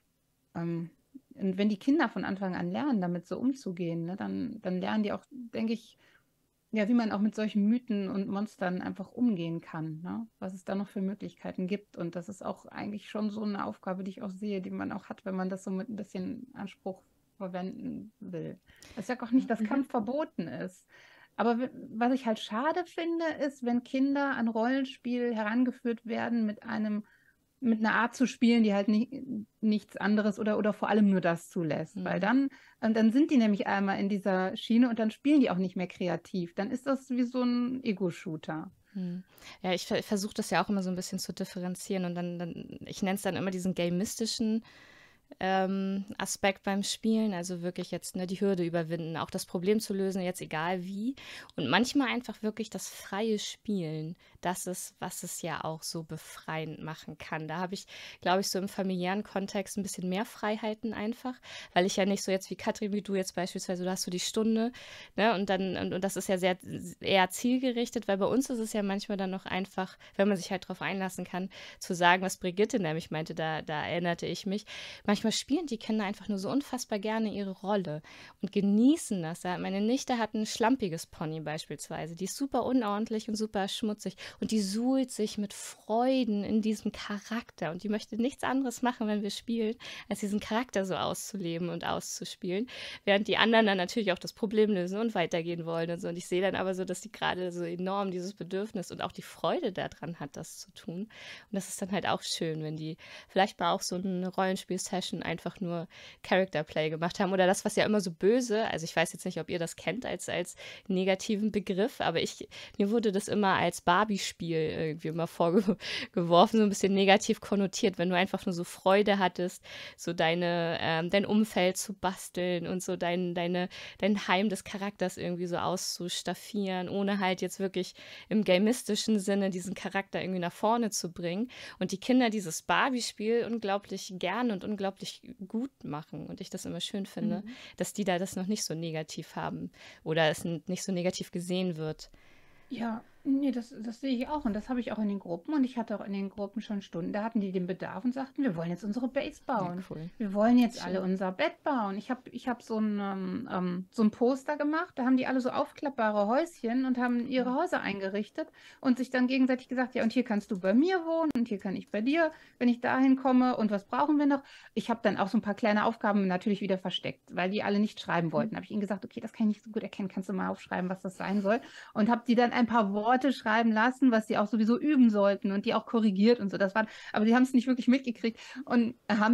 Und wenn die Kinder von Anfang an lernen, damit so umzugehen, ne, dann lernen die auch, denke ich, ja, wie man auch mit solchen Mythen und Monstern einfach umgehen kann, ne? Was es da noch für Möglichkeiten gibt. Und das ist auch eigentlich schon so eine Aufgabe, die ich auch sehe, die man auch hat, wenn man das so mit ein bisschen Anspruch verwenden will. Ich sage auch nicht, dass Kampf verboten ist. Aber was ich halt schade finde, ist, wenn Kinder an Rollenspiel herangeführt werden mit einer Art zu spielen, die halt nichts anderes oder vor allem nur das zulässt. Weil dann sind die nämlich einmal in dieser Schiene und dann spielen die auch nicht mehr kreativ. Dann ist das wie so ein Ego-Shooter. Ja, ich versuche das ja auch immer so ein bisschen zu differenzieren und ich nenne es dann immer diesen gamistischen Aspekt beim Spielen, also wirklich jetzt die Hürde überwinden, auch das Problem zu lösen, jetzt egal wie. Und manchmal einfach wirklich das freie Spielen, das ist, was es ja auch so befreiend machen kann. Da habe ich, glaube ich, so im familiären Kontext ein bisschen mehr Freiheiten einfach, weil ich ja nicht so jetzt wie Katrin, wie du jetzt beispielsweise, du hast so die Stunde, ne, und das ist ja eher zielgerichtet, weil bei uns ist es ja manchmal dann noch einfach, wenn man sich halt drauf einlassen kann, zu sagen, was Brigitte nämlich meinte, da erinnerte ich mich. Manchmal manchmal spielen die Kinder einfach nur so unfassbar gerne ihre Rolle und genießen das. Ja. Meine Nichte hat ein schlampiges Pony beispielsweise. Die ist super unordentlich und super schmutzig und die suhlt sich mit Freuden in diesem Charakter und die möchte nichts anderes machen, wenn wir spielen, als diesen Charakter so auszuleben und auszuspielen, während die anderen dann natürlich auch das Problem lösen und weitergehen wollen und so. Und ich sehe dann aber so, dass die gerade so enorm dieses Bedürfnis und auch die Freude daran hat, das zu tun. Und das ist dann halt auch schön, wenn die vielleicht mal auch so eine Rollenspiel-Session einfach nur Character Play gemacht haben oder das, was ja immer so böse, also ich weiß jetzt nicht, ob ihr das kennt als negativen Begriff, aber mir wurde das immer als Barbie-Spiel irgendwie immer vorgeworfen, so ein bisschen negativ konnotiert, wenn du einfach nur so Freude hattest, so dein Umfeld zu basteln und so dein Heim des Charakters irgendwie so auszustaffieren, ohne halt jetzt wirklich im gamistischen Sinne diesen Charakter irgendwie nach vorne zu bringen. Und die Kinder dieses Barbie-Spiel unglaublich gern und unglaublich gut machen. Und ich das immer schön finde, dass die da das noch nicht so negativ haben oder es nicht so negativ gesehen wird. Ja, nee, das sehe ich auch und das habe ich auch in den Gruppen und ich hatte auch in den Gruppen schon Stunden, da hatten die den Bedarf und sagten, wir wollen jetzt unsere Base Ja, bauen. cool. Wir wollen jetzt alle Schön. unser Bett bauen. Ich hab so ein Poster gemacht, da haben die alle so aufklappbare Häuschen und haben ihre Häuser eingerichtet und sich dann gegenseitig gesagt, ja, und hier kannst du bei mir wohnen und hier kann ich bei dir, wenn ich dahin komme und was brauchen wir noch? Ich habe dann auch so ein paar kleine Aufgaben natürlich wieder versteckt, weil die alle nicht schreiben wollten. Habe ich ihnen gesagt, okay, das kann ich nicht so gut erkennen, kannst du mal aufschreiben, was das sein soll? Und habe die dann ein paar Worte schreiben lassen, was sie auch sowieso üben sollten und die auch korrigiert und so. Aber sie haben es nicht wirklich mitgekriegt und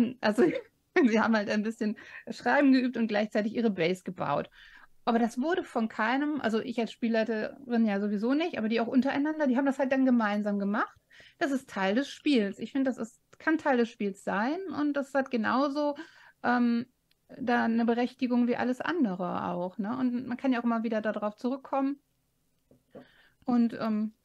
sie haben halt ein bisschen Schreiben geübt und gleichzeitig ihre Base gebaut. Aber das wurde von keinem, also ich als Spielleiterin ja sowieso nicht, aber die auch untereinander, die haben das halt dann gemeinsam gemacht. Das ist Teil des Spiels. Ich finde, kann Teil des Spiels sein und das hat genauso ähm, da eine Berechtigung wie alles andere auch. Ne? Und man kann ja auch immer wieder darauf zurückkommen. Und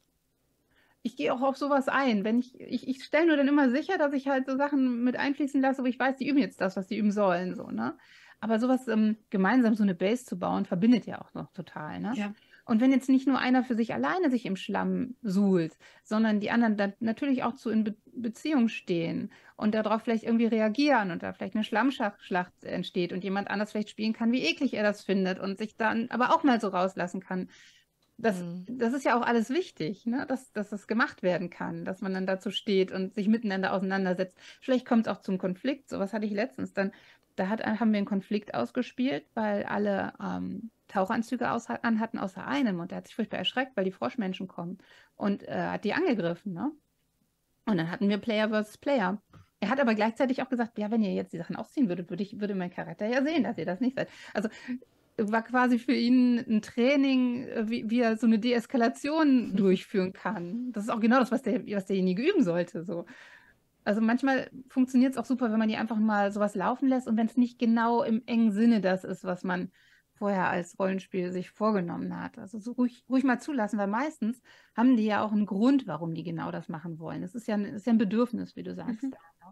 ich gehe auch auf sowas ein. Wenn ich stelle nur dann immer sicher, dass ich halt so Sachen mit einfließen lasse, wo ich weiß, die üben jetzt das, was die üben sollen, so, ne? Aber sowas gemeinsam so eine Base zu bauen, verbindet ja auch noch total, ne? Ja. Und wenn jetzt nicht nur einer für sich alleine sich im Schlamm suhlt, sondern die anderen dann natürlich auch in Beziehung stehen und darauf vielleicht irgendwie reagieren und da vielleicht eine Schlammschlacht entsteht und jemand anders vielleicht spielen kann, wie eklig er das findet und sich dann aber auch mal so rauslassen kann. Das ist ja auch alles wichtig, ne? Dass das gemacht werden kann, dass man dann dazu steht und sich miteinander auseinandersetzt. Vielleicht kommt es auch zum Konflikt. So was hatte ich letztens. Haben wir einen Konflikt ausgespielt, weil alle Taucheranzüge anhatten außer einem. Und der hat sich furchtbar erschreckt, weil die Froschmenschen kommen. Und hat die angegriffen, ne? Und dann hatten wir Player versus Player. Er hat aber gleichzeitig auch gesagt, ja, wenn ihr jetzt die Sachen ausziehen würdet, würde mein Charakter ja sehen, dass ihr das nicht seid. Also war quasi für ihn ein Training, wie er so eine Deeskalation durchführen kann. Das ist auch genau das, was derjenige üben sollte. So. Also manchmal funktioniert es auch super, wenn man die einfach mal sowas laufen lässt und wenn es nicht genau im engen Sinne das ist, was man vorher als Rollenspiel sich vorgenommen hat. Also so ruhig mal zulassen, weil meistens haben die ja auch einen Grund, warum die genau das machen wollen. Es ist ja ein Bedürfnis, wie du sagst.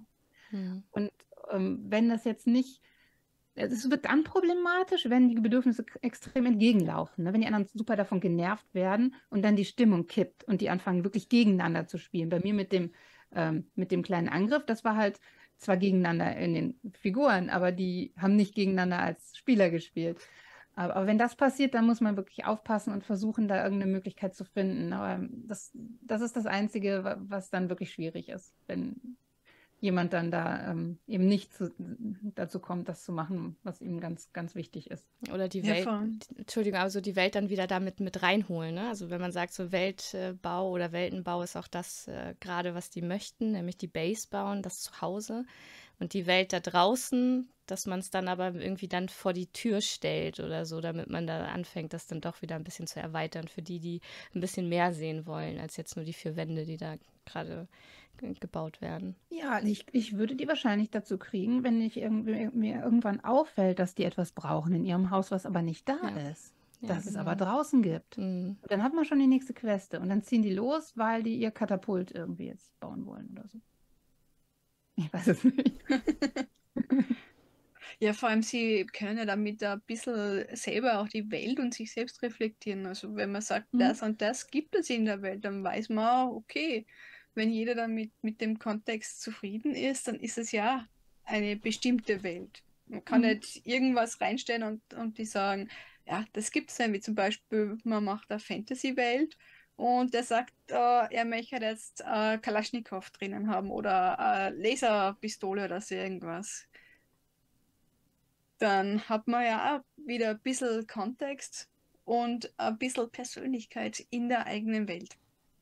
Und wenn das jetzt nicht es wird dann problematisch, wenn die Bedürfnisse extrem entgegenlaufen. Ne? Wenn die anderen super davon genervt werden und dann die Stimmung kippt und die anfangen wirklich gegeneinander zu spielen. Bei mir mit dem kleinen Angriff, das war halt zwar gegeneinander in den Figuren, aber die haben nicht gegeneinander als Spieler gespielt. Aber wenn das passiert, dann muss man wirklich aufpassen und versuchen, da irgendeine Möglichkeit zu finden. Aber das ist das Einzige, was dann wirklich schwierig ist, wenn jemand dann da eben nicht dazu kommt, das zu machen, was ihm ganz, ganz wichtig ist. Oder die Ja, Welt, voll. Entschuldigung, also die Welt dann wieder damit mit reinholen. Ne? Also wenn man sagt, so Weltbau oder Weltenbau ist auch das gerade, was die möchten, nämlich die Base bauen, das Zuhause und die Welt da draußen, dass man es dann aber irgendwie dann vor die Tür stellt oder so, damit man da anfängt, das dann doch wieder ein bisschen zu erweitern für die ein bisschen mehr sehen wollen, als jetzt nur die 4 Wände, die da gerade gebaut werden. Ja, ich würde die wahrscheinlich dazu kriegen, wenn mir irgendwann auffällt, dass die etwas brauchen in ihrem Haus, was aber nicht da ist. Ja, Dass es aber genau. draußen gibt. Und dann hat man schon die nächste Queste. Und dann ziehen die los, weil die ihr Katapult irgendwie jetzt bauen wollen oder so. Ich weiß es nicht. Ja, vor allem sie können ja damit ein bisschen selber auch die Welt und sich selbst reflektieren. Also wenn man sagt, das und das gibt es in der Welt, dann weiß man auch, okay, wenn jeder dann mit dem Kontext zufrieden ist, dann ist es ja eine bestimmte Welt. Man kann nicht irgendwas reinstellen und die sagen, ja, das gibt es dann, wie zum Beispiel, man macht eine Fantasy-Welt und der sagt, er möchte jetzt Kalaschnikow drinnen haben oder Laserpistole oder so irgendwas. Dann hat man ja auch wieder ein bisschen Kontext und ein bisschen Persönlichkeit in der eigenen Welt.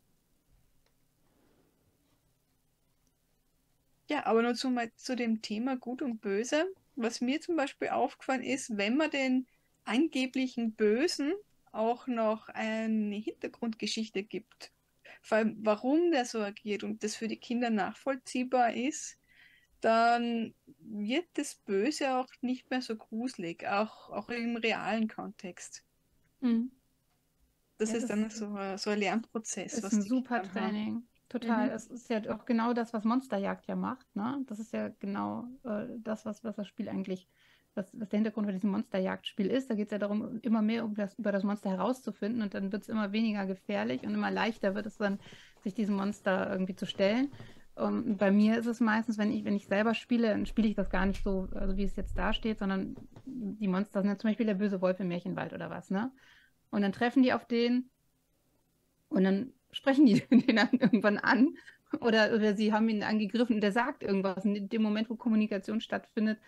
Ja, aber nur zu dem Thema Gut und Böse. Was mir zum Beispiel aufgefallen ist, wenn man den angeblichen Bösen auch noch eine Hintergrundgeschichte gibt, vor allem warum der so agiert und das für die Kinder nachvollziehbar ist, dann wird das Böse auch nicht mehr so gruselig, auch im realen Kontext. Mhm. Das Ja, ist dann so ein Lernprozess, ist was ein die super Kinder haben. Training. Total. Mhm. Es ist ja auch genau das, was Monsterjagd ja macht, ne? Das ist ja genau das, was das Spiel eigentlich, was der Hintergrund von diesem Monsterjagdspiel ist. Da geht es ja darum, immer mehr über das Monster herauszufinden und dann wird es immer weniger gefährlich und immer leichter wird es dann, sich diesem Monster irgendwie zu stellen. Bei mir ist es meistens, wenn ich selber spiele, dann spiele ich das gar nicht so, also wie es jetzt da steht, sondern die Monster sind ja zum Beispiel der böse Wolf im Märchenwald oder was, ne? Und dann treffen die auf den. Und dann sprechen die den dann irgendwann an oder sie haben ihn angegriffen und der sagt irgendwas. Und in dem Moment, wo Kommunikation stattfindet,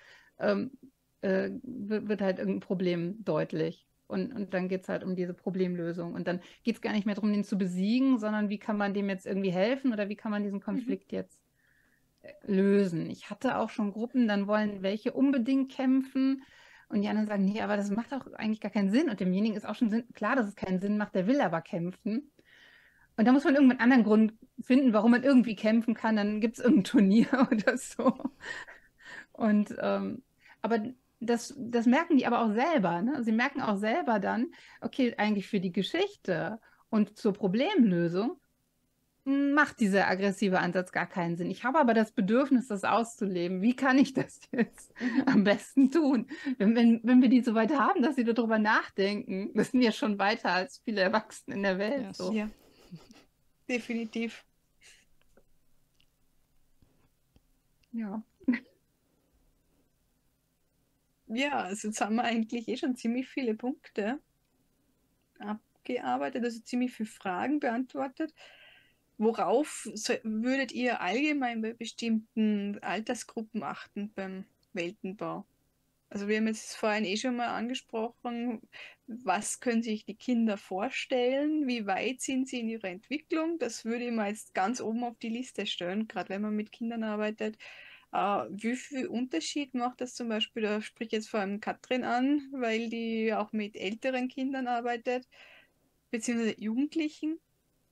wird halt irgendein Problem deutlich. Und dann geht es halt um diese Problemlösung. Und dann geht es gar nicht mehr darum, den zu besiegen, sondern wie kann man dem jetzt irgendwie helfen oder wie kann man diesen Konflikt jetzt lösen. Ich hatte auch schon Gruppen, dann wollen welche unbedingt kämpfen. Und die anderen sagen, nee, aber das macht auch eigentlich gar keinen Sinn. Und demjenigen ist auch schon klar, dass es keinen Sinn macht, der will aber kämpfen. Und da muss man irgendeinen anderen Grund finden, warum man irgendwie kämpfen kann. Dann gibt es irgendein Turnier oder so. Und aber das merken die aber auch selber. Ne? Sie merken auch selber dann, okay, eigentlich für die Geschichte und zur Problemlösung macht dieser aggressive Ansatz gar keinen Sinn. Ich habe aber das Bedürfnis, das auszuleben. Wie kann ich das jetzt am besten tun? Wenn wir die so weit haben, dass sie darüber nachdenken, das sind ja schon weiter als viele Erwachsene in der Welt. Ja, So. Ja, definitiv. Ja. Ja, also jetzt haben wir eigentlich schon ziemlich viele Punkte abgearbeitet, also ziemlich viele Fragen beantwortet. Worauf würdet ihr allgemein bei bestimmten Altersgruppen achten beim Weltenbau? Also wir haben jetzt vorhin schon mal angesprochen, was können sich die Kinder vorstellen, wie weit sind sie in ihrer Entwicklung? Das würde ich mal jetzt ganz oben auf die Liste stellen, gerade wenn man mit Kindern arbeitet. Wie viel Unterschied macht das zum Beispiel, da spricht jetzt vor allem Katrin an, weil die auch mit älteren Kindern arbeitet, beziehungsweise Jugendlichen.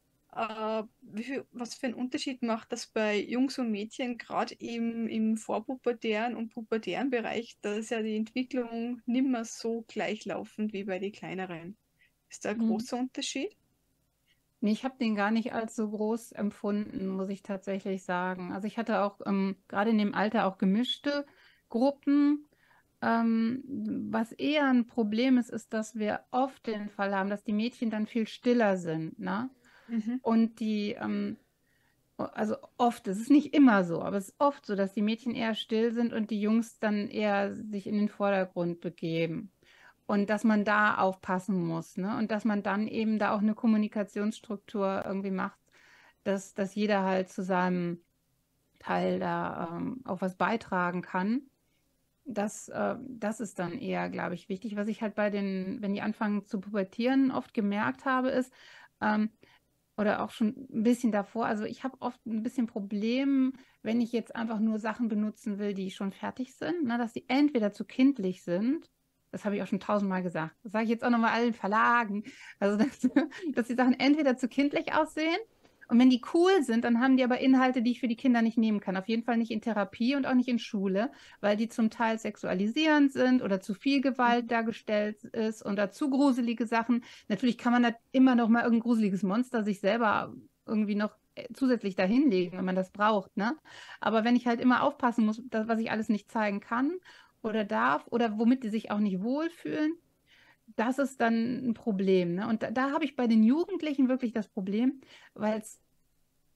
Was für einen Unterschied macht das bei Jungs und Mädchen, gerade im vorpubertären und pubertären Bereich? Da ist ja die Entwicklung nicht mehr so gleichlaufend wie bei den kleineren. Ist da ein Hm. großer Unterschied? Nee, ich habe den gar nicht als so groß empfunden, muss ich tatsächlich sagen. Also ich hatte auch gerade in dem Alter auch gemischte Gruppen. Was eher ein Problem ist, ist, dass wir oft den Fall haben, dass die Mädchen dann viel stiller sind, ne? Mhm. Und also oft, es ist nicht immer so, aber es ist oft so, dass die Mädchen eher still sind und die Jungs dann eher sich in den Vordergrund begeben. Und dass man da aufpassen muss, ne? Und dass man dann eben da auch eine Kommunikationsstruktur irgendwie macht, dass jeder halt zu seinem Teil da auch was beitragen kann. Das ist dann eher, glaube ich, wichtig. Was ich halt wenn die anfangen zu pubertieren, oft gemerkt habe, ist, ähm, oder auch schon ein bisschen davor, also ich habe oft ein bisschen Problem, wenn ich jetzt einfach nur Sachen benutzen will, die schon fertig sind, ne, dass sie entweder zu kindlich sind, das habe ich auch schon tausendmal gesagt, das sage ich jetzt auch nochmal allen Verlagen, also dass die Sachen entweder zu kindlich aussehen und wenn die cool sind, dann haben die aber Inhalte, die ich für die Kinder nicht nehmen kann. Auf jeden Fall nicht in Therapie und auch nicht in Schule, weil die zum Teil sexualisierend sind oder zu viel Gewalt dargestellt ist oder zu gruselige Sachen. Natürlich kann man da immer noch mal irgendein gruseliges Monster sich selber irgendwie noch zusätzlich dahinlegen, wenn man das braucht, ne? Aber wenn ich halt immer aufpassen muss, was ich alles nicht zeigen kann oder darf oder womit die sich auch nicht wohlfühlen, das ist dann ein Problem, ne? Und da habe ich bei den Jugendlichen wirklich das Problem, weil es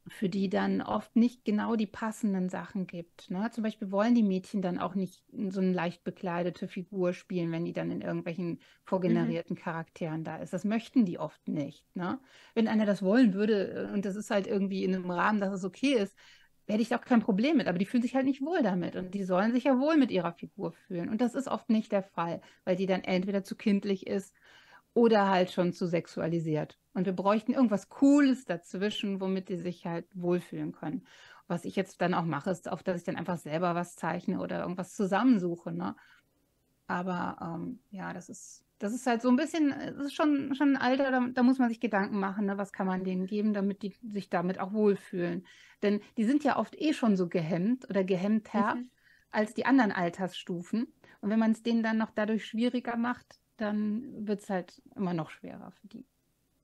für die dann oft nicht genau die passenden Sachen gibt. Ne? Zum Beispiel wollen die Mädchen dann auch nicht so eine leicht bekleidete Figur spielen, wenn die dann in irgendwelchen Mhm. vorgenerierten Charakteren da ist. Das möchten die oft nicht. Ne? Wenn einer das wollen würde und das ist halt irgendwie in einem Rahmen, dass es okay ist, hätte ich da auch kein Problem mit. Aber die fühlen sich halt nicht wohl damit und die sollen sich ja wohl mit ihrer Figur fühlen. Und das ist oft nicht der Fall, weil die dann entweder zu kindlich ist oder halt schon zu sexualisiert. Und wir bräuchten irgendwas Cooles dazwischen, womit die sich halt wohlfühlen können. Was ich jetzt dann auch mache, ist oft, dass ich dann einfach selber was zeichne oder irgendwas zusammensuche. Ne? Aber ja, das ist halt so ein bisschen, es ist schon ein Alter, da muss man sich Gedanken machen, ne? Was kann man denen geben, damit die sich damit auch wohlfühlen. Denn die sind ja oft eh schon so gehemmt oder gehemmter Mhm. als die anderen Altersstufen. Und wenn man es denen dann noch dadurch schwieriger macht, dann wird es halt immer noch schwerer für die.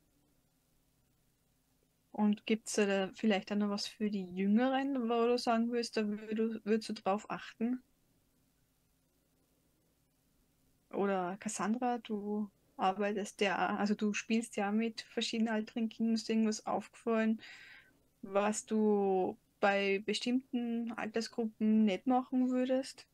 Und gibt es da vielleicht auch noch was für die Jüngeren, wo du sagen würdest, da würdest du drauf achten? Oder Cassandra, du arbeitest ja, also du spielst ja mit verschiedenen alteren Kindern, ist dir irgendwas aufgefallen, was du bei bestimmten Altersgruppen nicht machen würdest?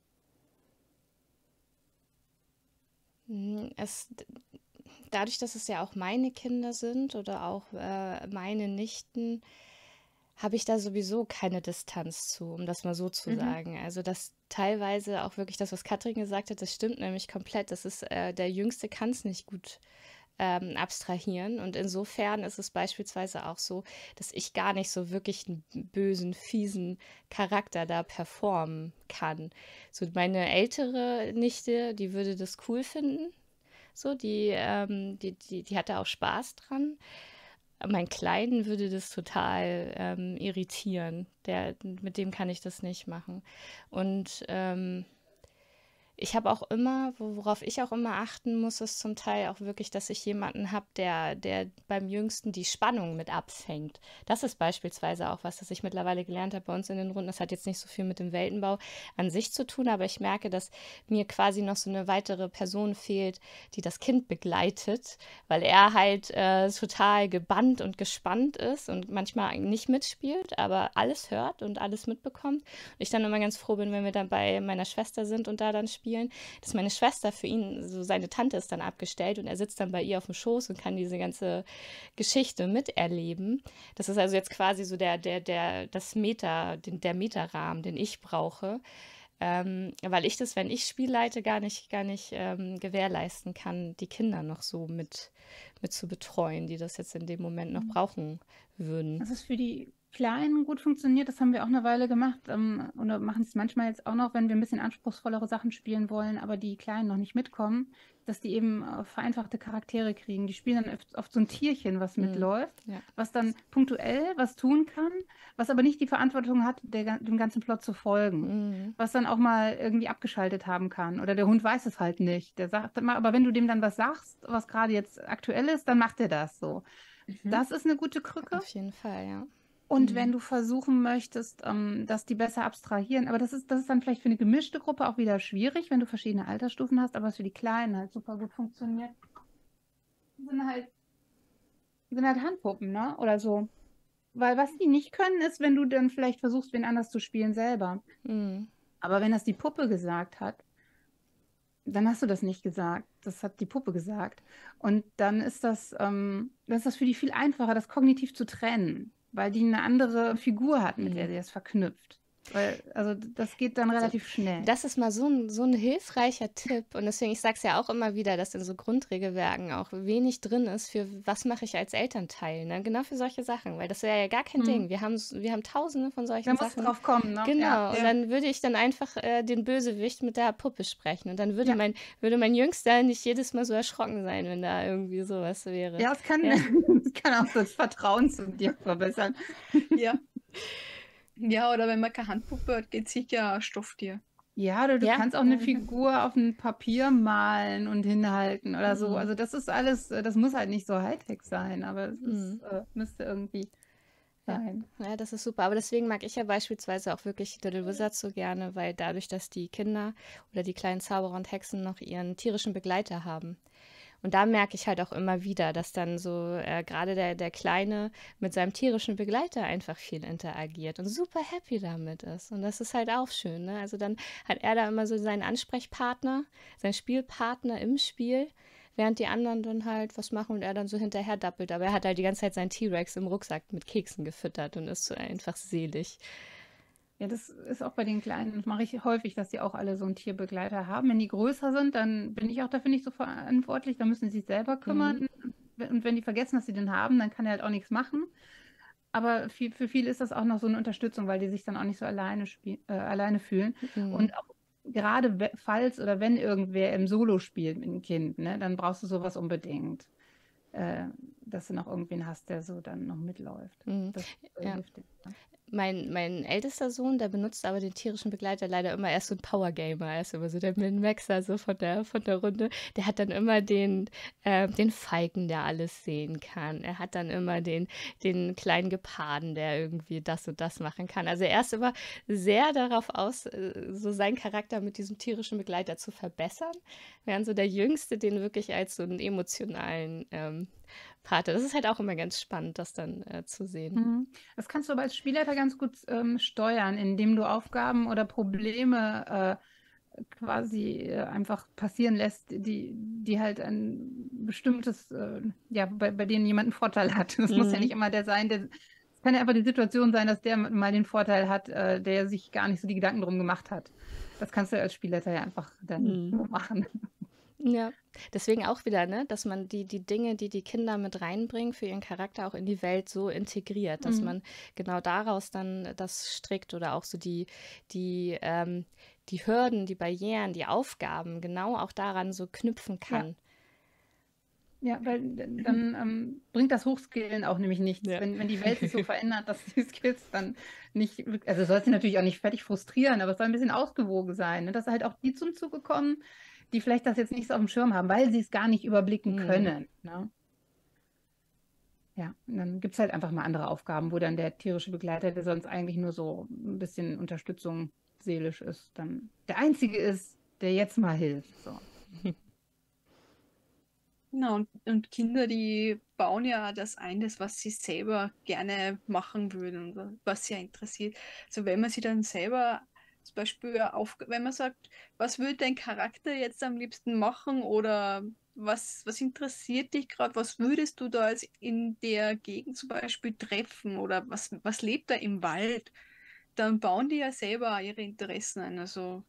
Es, dadurch, dass es ja auch meine Kinder sind oder auch meine Nichten, habe ich da sowieso keine Distanz zu, um das mal so zu Mhm. sagen. Also das teilweise auch wirklich das, was Katrin gesagt hat, das stimmt nämlich komplett. Das ist, der Jüngste kann es nicht gut abstrahieren. Und insofern ist es beispielsweise auch so, dass ich gar nicht so wirklich einen bösen, fiesen Charakter da performen kann. So meine ältere Nichte, die würde das cool finden. So, die hat da auch Spaß dran. Mein Kleinen würde das total irritieren. Mit dem kann ich das nicht machen. Und ich habe auch immer, worauf ich auch immer achten muss, ist zum Teil auch wirklich, dass ich jemanden habe, der beim Jüngsten die Spannung mit abfängt. Das ist beispielsweise auch was, das ich mittlerweile gelernt habe bei uns in den Runden. Das hat jetzt nicht so viel mit dem Weltenbau an sich zu tun, aber ich merke, dass mir quasi noch so eine weitere Person fehlt, die das Kind begleitet, weil er halt total gebannt und gespannt ist und manchmal nicht mitspielt, aber alles hört und alles mitbekommt. Ich dann immer ganz froh bin, wenn wir dann bei meiner Schwester sind und da dann spielen, dass meine Schwester für ihn, so seine Tante ist dann abgestellt und er sitzt dann bei ihr auf dem Schoß und kann diese ganze Geschichte miterleben. Das ist also jetzt quasi so der Metarahmen, den ich brauche. Weil ich das, wenn ich Spiel leite, gar nicht gewährleisten kann, die Kinder noch so mit zu betreuen, die das jetzt in dem Moment noch brauchen würden. Das ist für die Kleinen gut funktioniert. Das haben wir auch eine Weile gemacht. Oder machen es manchmal jetzt auch noch, wenn wir ein bisschen anspruchsvollere Sachen spielen wollen, aber die Kleinen noch nicht mitkommen, dass die eben vereinfachte Charaktere kriegen. Die spielen dann oft so ein Tierchen, was Mhm. mitläuft, Ja. was dann punktuell was tun kann, was aber nicht die Verantwortung hat, dem ganzen Plot zu folgen. Mhm. Was dann auch mal irgendwie abgeschaltet haben kann. Oder der Hund weiß es halt nicht. Der sagt immer, aber wenn du dem dann was sagst, was gerade jetzt aktuell ist, dann macht er das so. Mhm. Das ist eine gute Krücke. Auf jeden Fall, ja. Und wenn Mhm. du versuchen möchtest, dass die besser abstrahieren, aber das ist dann vielleicht für eine gemischte Gruppe auch wieder schwierig, wenn du verschiedene Altersstufen hast, aber was für die Kleinen halt super gut funktioniert, sind halt, sind halt Handpuppen, ne? Oder so. Weil was die nicht können, ist, wenn du dann vielleicht versuchst, wen anders zu spielen selber. Mhm. Aber wenn das die Puppe gesagt hat, dann hast du das nicht gesagt. Das hat die Puppe gesagt. Und dann ist das für die viel einfacher, das kognitiv zu trennen, weil die eine andere Figur hat, mit der Mhm. sie das verknüpft. Weil, also das geht dann So, relativ schnell. das ist mal so ein hilfreicher Tipp. Und deswegen, ich sage es ja auch immer wieder, dass in so Grundregelwerken auch wenig drin ist für was mache ich als Elternteil. Ne? Genau für solche Sachen, weil das wäre ja gar kein Hm. Ding. Wir haben tausende von Da solchen muss es Sachen. drauf kommen, ne? Ja. Genau, und Ja. dann würde ich dann einfach den Bösewicht mit der Puppe sprechen. Und dann würde Ja. mein Jüngster nicht jedes Mal so erschrocken sein, wenn da irgendwie sowas wäre. Ja, es kann, Ja, es kann auch das Vertrauen zu dir verbessern. Ja. Ja, oder wenn man keine Handpuppe hat, geht sicher ein Stofftier. Ja, oder du ja, kannst auch eine ja. Mhm. Figur auf ein Papier malen und hinhalten oder so. Mhm. Also das ist alles, das muss halt nicht so Hightech sein, aber Mhm. müsste irgendwie Ja. sein. Ja, das ist super. Aber deswegen mag ich ja beispielsweise auch wirklich Little Wizards so gerne, weil dadurch, dass die Kinder oder die kleinen Zauberer und Hexen noch ihren tierischen Begleiter haben. Und da merke ich halt auch immer wieder, dass dann so gerade der Kleine mit seinem tierischen Begleiter einfach viel interagiert und super happy damit ist. Und das ist halt auch schön, ne? Also dann hat er da immer so seinen Ansprechpartner, seinen Spielpartner im Spiel, während die anderen dann halt was machen und er dann so hinterher dappelt. Aber er hat halt die ganze Zeit seinen T-Rex im Rucksack mit Keksen gefüttert und ist so einfach selig. Ja, das ist auch bei den Kleinen, das mache ich häufig, dass die auch alle so einen Tierbegleiter haben. Wenn die größer sind, dann bin ich auch dafür nicht so verantwortlich, dann müssen sie sich selber Mhm. kümmern. Und wenn die vergessen, dass sie den haben, dann kann er halt auch nichts machen. Aber für viele ist das auch noch so eine Unterstützung, weil die sich dann auch nicht so alleine fühlen. Mhm. Und auch gerade falls oder wenn irgendwer im Solo spielt mit einem Kind, ne, dann brauchst du sowas unbedingt, äh, dass du noch irgendwen hast, der so dann noch mitläuft. Mhm. Das Ja. hilft dir. Ja. Mein ältester Sohn, der benutzt aber den tierischen Begleiter leider immer erst so ein Powergamer. Er ist immer so der Min-Maxer so von der Runde. Der hat dann immer den Falken, der alles sehen kann. Er hat dann immer den kleinen Geparden, der irgendwie das und das machen kann. Also er ist immer sehr darauf aus, so seinen Charakter mit diesem tierischen Begleiter zu verbessern, während so der Jüngste den wirklich als so einen emotionalen Pate. Das ist halt auch immer ganz spannend, das dann zu sehen. Mhm. Das kannst du aber als Spielleiter ganz gut steuern, indem du Aufgaben oder Probleme quasi einfach passieren lässt, die halt ein bestimmtes, ja, bei denen jemand einen Vorteil hat. Das muss ja Mhm. nicht immer der sein, es kann ja einfach die Situation sein, dass der mal den Vorteil hat, der sich gar nicht so die Gedanken drum gemacht hat. Das kannst du als Spielleiter ja einfach dann Mhm. so machen. Ja, deswegen auch wieder, ne, dass man die Dinge, die die Kinder mit reinbringen, für ihren Charakter auch in die Welt so integriert, dass Mhm. man genau daraus dann das strickt oder auch so die Hürden, die Barrieren, die Aufgaben genau auch daran so knüpfen Ja. kann. Ja, weil dann bringt das Hochskillen auch nämlich nichts. Ja. Wenn die Welt sich so verändert, dass die Skills dann nicht, also soll sie natürlich auch nicht fertig frustrieren, aber es soll ein bisschen ausgewogen sein, ne? Dass halt auch die zum Zuge kommen, die vielleicht das jetzt nicht so auf dem Schirm haben, weil sie es gar nicht überblicken Mhm. können. Ne? Ja, und dann gibt es halt einfach mal andere Aufgaben, wo dann der tierische Begleiter, der sonst eigentlich nur so ein bisschen Unterstützung seelisch ist, dann der Einzige ist, der jetzt mal hilft. So. Genau, und Kinder, die bauen ja das ein, das, was sie selber gerne machen würden und was sie interessiert. Also wenn man sie dann selber zum Beispiel wenn man sagt, was würde dein Charakter jetzt am liebsten machen oder was interessiert dich gerade, was würdest du da als in der Gegend zum Beispiel treffen oder was lebt da im Wald, dann bauen die ja selber ihre Interessen ein. Also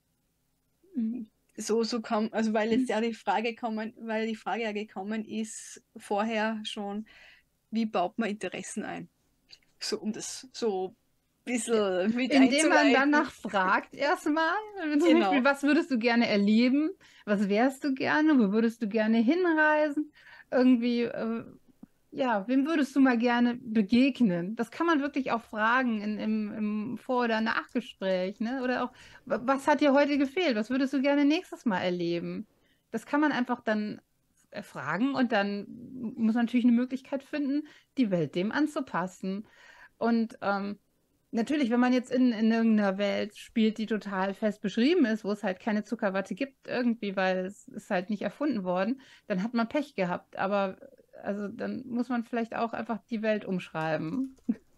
Mhm. so kam, also weil jetzt ja die Frage kommen, weil die Frage ja gekommen ist vorher schon, wie baut man Interessen ein? So um das so ein bisschen mit Indem man danach einzuleiten. fragt erstmal, zum Beispiel, Genau. was würdest du gerne erleben? Was wärst du gerne? Wo würdest du gerne hinreisen? Irgendwie, ja, wem würdest du mal gerne begegnen? Das kann man wirklich auch fragen im Vor- oder Nachgespräch, ne? Oder auch, was hat dir heute gefehlt? Was würdest du gerne nächstes Mal erleben? Das kann man einfach dann fragen und dann muss man natürlich eine Möglichkeit finden, die Welt dem anzupassen. Und natürlich, wenn man jetzt in irgendeiner Welt spielt, die total fest beschrieben ist, wo es halt keine Zuckerwatte gibt, irgendwie, weil es ist halt nicht erfunden worden, dann hat man Pech gehabt. Aber also dann muss man vielleicht auch einfach die Welt umschreiben.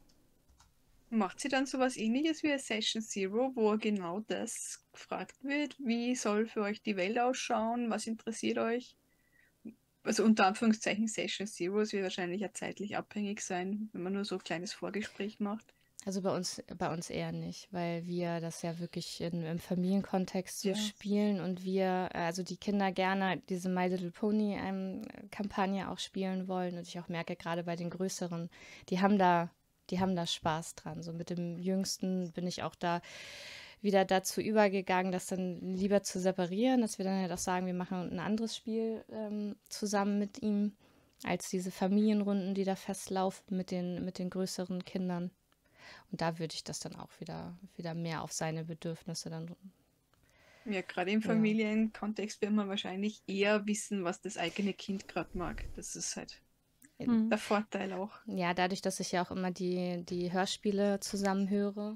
Macht sie dann sowas ähnliches wie a Session Zero, wo genau das gefragt wird? Wie soll für euch die Welt ausschauen? Was interessiert euch? Also unter Anführungszeichen Session Zero, es wird wahrscheinlich ja zeitlich abhängig sein, wenn man nur so ein kleines Vorgespräch macht. Also bei uns eher nicht, weil wir das ja wirklich im Familienkontext so Ja. spielen und wir, also die Kinder gerne diese My Little Pony Kampagne auch spielen wollen und ich auch merke, gerade bei den Größeren, die haben da, die haben da Spaß dran. So mit dem Jüngsten bin ich auch da wieder dazu übergegangen, das dann lieber zu separieren, dass wir dann halt auch sagen, wir machen ein anderes Spiel zusammen mit ihm, als diese Familienrunden, die da festlaufen mit den größeren Kindern. Und da würde ich das dann auch wieder mehr auf seine Bedürfnisse dann. Ja, gerade im Ja. Familienkontext wird man wahrscheinlich eher wissen, was das eigene Kind gerade mag. Das ist halt Hm. der Vorteil auch. Ja, dadurch, dass ich ja auch immer die Hörspiele zusammen höre,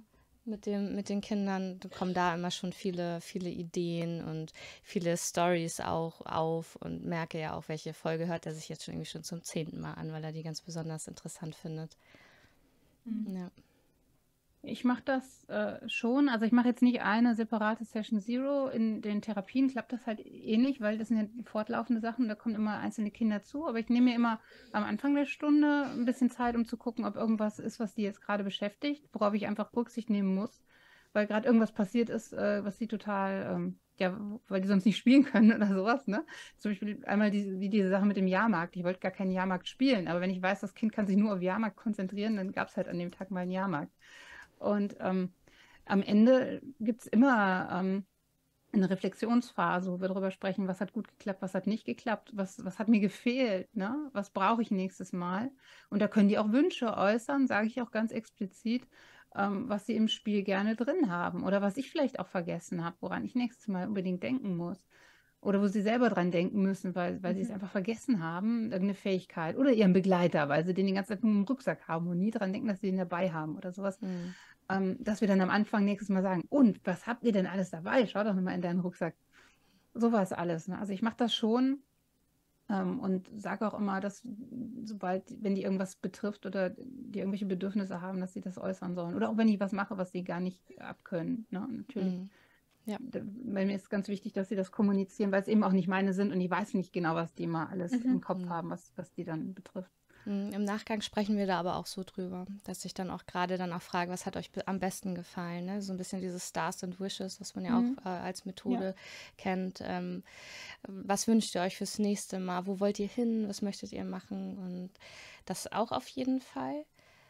mit den Kindern kommen da immer schon viele, viele Ideen und viele Stories auch auf und merke ja auch, welche Folge hört er sich jetzt schon irgendwie schon zum 10. Mal an, weil er die ganz besonders interessant findet. Ja. Ich mache das schon. Also ich mache jetzt nicht eine separate Session Zero. In den Therapien klappt das halt ähnlich, weil das sind ja fortlaufende Sachen. Da kommen immer einzelne Kinder zu. Aber ich nehme mir immer am Anfang der Stunde ein bisschen Zeit, um zu gucken, ob irgendwas ist, was die jetzt gerade beschäftigt, worauf ich einfach Rücksicht nehmen muss, weil gerade irgendwas passiert ist, was sie total, ja, weil die sonst nicht spielen können oder sowas, ne? Zum Beispiel einmal wie diese Sache mit dem Jahrmarkt. Ich wollte gar keinen Jahrmarkt spielen, aber wenn ich weiß, das Kind kann sich nur auf Jahrmarkt konzentrieren, dann gab es halt an dem Tag mal einen Jahrmarkt. Und am Ende gibt es immer eine Reflexionsphase, wo wir darüber sprechen, was hat gut geklappt, was hat nicht geklappt, was hat mir gefehlt, ne? Was brauche ich nächstes Mal? Und da können die auch Wünsche äußern, sage ich auch ganz explizit, was sie im Spiel gerne drin haben oder was ich vielleicht auch vergessen habe, woran ich nächstes Mal unbedingt denken muss. Oder wo sie selber dran denken müssen, weil sie es einfach vergessen haben, irgendeine Fähigkeit. Oder ihren Begleiter, weil sie den die ganze Zeit nur im Rucksack haben und nie dran denken, dass sie ihn dabei haben oder sowas. Dass wir dann am Anfang nächstes Mal sagen, und was habt ihr denn alles dabei? Schau doch nochmal in deinen Rucksack. Sowas alles. Ne? Also ich mache das schon und sage auch immer, dass wenn die irgendwas betrifft oder die irgendwelche Bedürfnisse haben, dass sie das äußern sollen. Oder auch wenn ich was mache, was sie gar nicht abkönnen. Ne? Natürlich. Ja. Bei mir ist ganz wichtig, dass sie das kommunizieren, weil es eben auch nicht meine sind und ich weiß nicht genau, was die mal alles im Kopf haben, was die dann betrifft. Im Nachgang sprechen wir da aber auch so drüber, dass ich dann auch gerade dann auch frage, was hat euch am besten gefallen? Ne? So ein bisschen dieses Stars and Wishes, was man ja auch als Methode kennt. Was wünscht ihr euch fürs nächste Mal? Wo wollt ihr hin? Was möchtet ihr machen? Und das auch auf jeden Fall.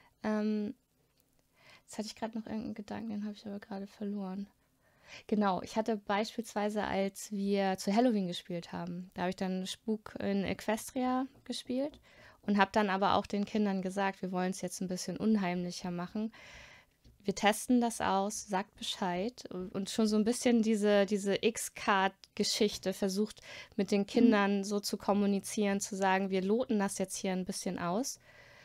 Jetzt hatte ich gerade noch irgendeinen Gedanken, den habe ich aber gerade verloren. Genau, ich hatte beispielsweise, als wir zu Halloween gespielt haben, da habe ich dann Spuk in Equestria gespielt und habe dann aber auch den Kindern gesagt, wir wollen es jetzt ein bisschen unheimlicher machen. Wir testen das aus, sagt Bescheid und schon so ein bisschen diese X-Card-Geschichte versucht mit den Kindern so zu kommunizieren, zu sagen, wir loten das jetzt hier ein bisschen aus.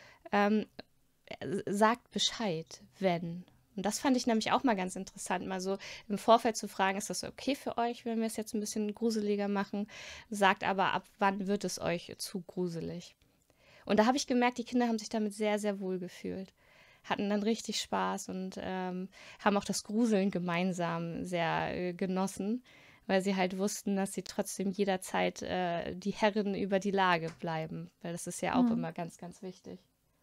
Sagt Bescheid, wenn. Und das fand ich nämlich auch mal ganz interessant, mal so im Vorfeld zu fragen, ist das okay für euch, wenn wir es jetzt ein bisschen gruseliger machen? Sagt aber, ab wann wird es euch zu gruselig? Und da habe ich gemerkt, die Kinder haben sich damit sehr, sehr wohl gefühlt. Hatten dann richtig Spaß und haben auch das Gruseln gemeinsam sehr genossen, weil sie halt wussten, dass sie trotzdem jederzeit die Herren über die Lage bleiben. Weil das ist ja auch immer ganz, ganz wichtig.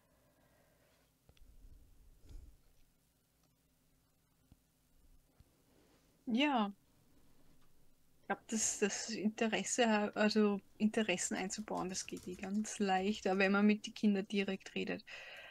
Ja, ich glaube, das Interesse, also Interessen einzubauen, das geht ganz leicht, aber wenn man mit den Kindern direkt redet.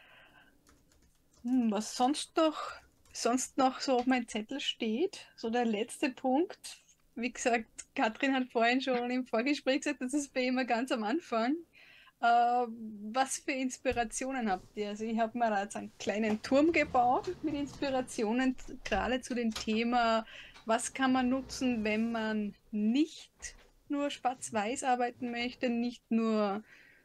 Was sonst noch so auf meinem Zettel steht, so der letzte Punkt. Wie gesagt, Katrin hat vorhin schon im Vorgespräch gesagt, das ist bei immer ganz am Anfang. Was für Inspirationen habt ihr? Also ich habe mir da jetzt einen kleinen Turm gebaut mit Inspirationen, gerade zu dem Thema, was kann man nutzen, wenn man nicht nur schwarz-weiß arbeiten möchte, nicht nur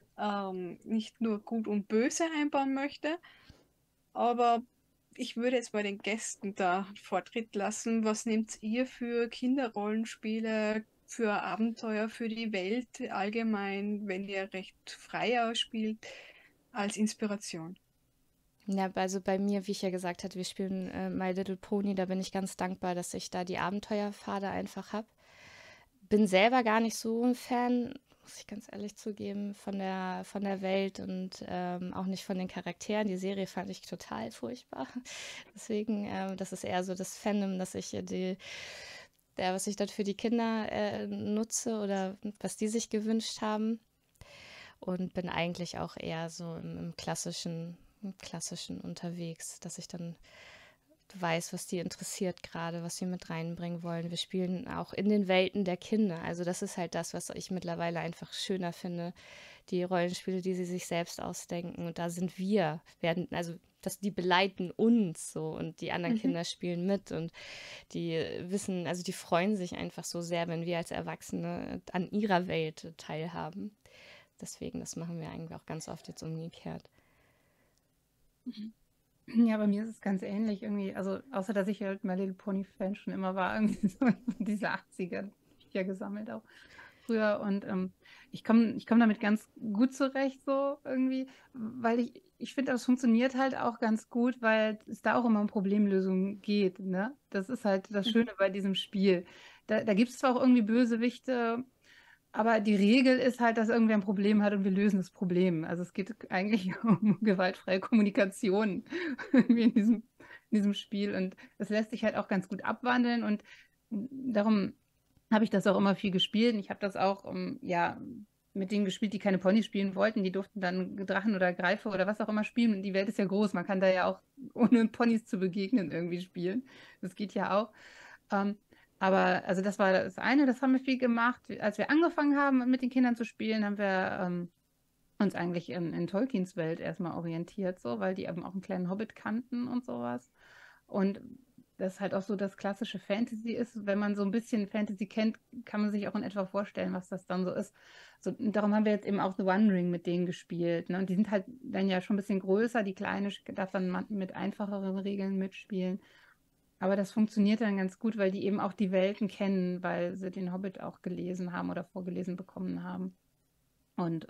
gut und böse einbauen möchte. Aber ich würde jetzt bei den Gästen da Vortritt lassen. Was nehmt ihr für Kinderrollenspiele, für Abenteuer, für die Welt allgemein, wenn ihr recht frei ausspielt, als Inspiration? Ja, also bei mir, wie ich ja gesagt hatte, wir spielen My Little Pony, da bin ich ganz dankbar, dass ich da die Abenteuerpfade einfach habe. Bin selber gar nicht so ein Fan, muss ich ganz ehrlich zugeben, von der Welt und auch nicht von den Charakteren. Die Serie fand ich total furchtbar. Deswegen, das ist eher so das Fandom, dass ich was ich dort für die Kinder nutze oder was die sich gewünscht haben. Und bin eigentlich auch eher so im klassischen unterwegs, dass ich dann weiß, was die interessiert gerade, was sie mit reinbringen wollen. Wir spielen auch in den Welten der Kinder. Also das ist halt das, was ich mittlerweile einfach schöner finde. Die Rollenspiele, die sie sich selbst ausdenken. Und da sind die beleiten uns so und die anderen Kinder spielen mit und die wissen, also die freuen sich einfach so sehr, wenn wir als Erwachsene an ihrer Welt teilhaben. Deswegen, das machen wir eigentlich auch ganz oft jetzt umgekehrt. Ja, bei mir ist es ganz ähnlich irgendwie. Also, außer dass ich halt My Little Pony-Fan schon immer war, irgendwie so diese 80er Bücher gesammelt auch früher. Und ich komm damit ganz gut zurecht, so irgendwie, weil ich finde, das funktioniert halt auch ganz gut, weil es da auch immer um Problemlösungen geht, ne? Das ist halt das Mhm. Schöne bei diesem Spiel. Da gibt es zwar auch irgendwie Bösewichte, aber die Regel ist halt, dass irgendwer ein Problem hat und wir lösen das Problem. Also es geht eigentlich um gewaltfreie Kommunikation irgendwie in diesem Spiel. Und das lässt sich halt auch ganz gut abwandeln. Und darum habe ich das auch immer viel gespielt. Und ich habe das auch ja, mit denen gespielt, die keine Ponys spielen wollten. Die durften dann Drachen oder Greife oder was auch immer spielen. Und die Welt ist ja groß. Man kann da ja auch, ohne Ponys zu begegnen, irgendwie spielen. Das geht ja auch. Ähm, aber also das war das eine, das haben wir viel gemacht. Als wir angefangen haben, mit den Kindern zu spielen, haben wir uns eigentlich in Tolkiens Welt erstmal orientiert, so, weil die eben auch einen kleinen Hobbit kannten und sowas. Und das halt auch so das klassische Fantasy ist. Wenn man so ein bisschen Fantasy kennt, kann man sich auch in etwa vorstellen, was das dann so ist. So, und darum haben wir jetzt eben auch The One Ring mit denen gespielt. Ne? Und die sind halt dann ja schon ein bisschen größer. Die Kleine darf dann mit einfacheren Regeln mitspielen. Aber das funktioniert dann ganz gut, weil die eben auch die Welten kennen, weil sie den Hobbit auch gelesen haben oder vorgelesen bekommen haben. Und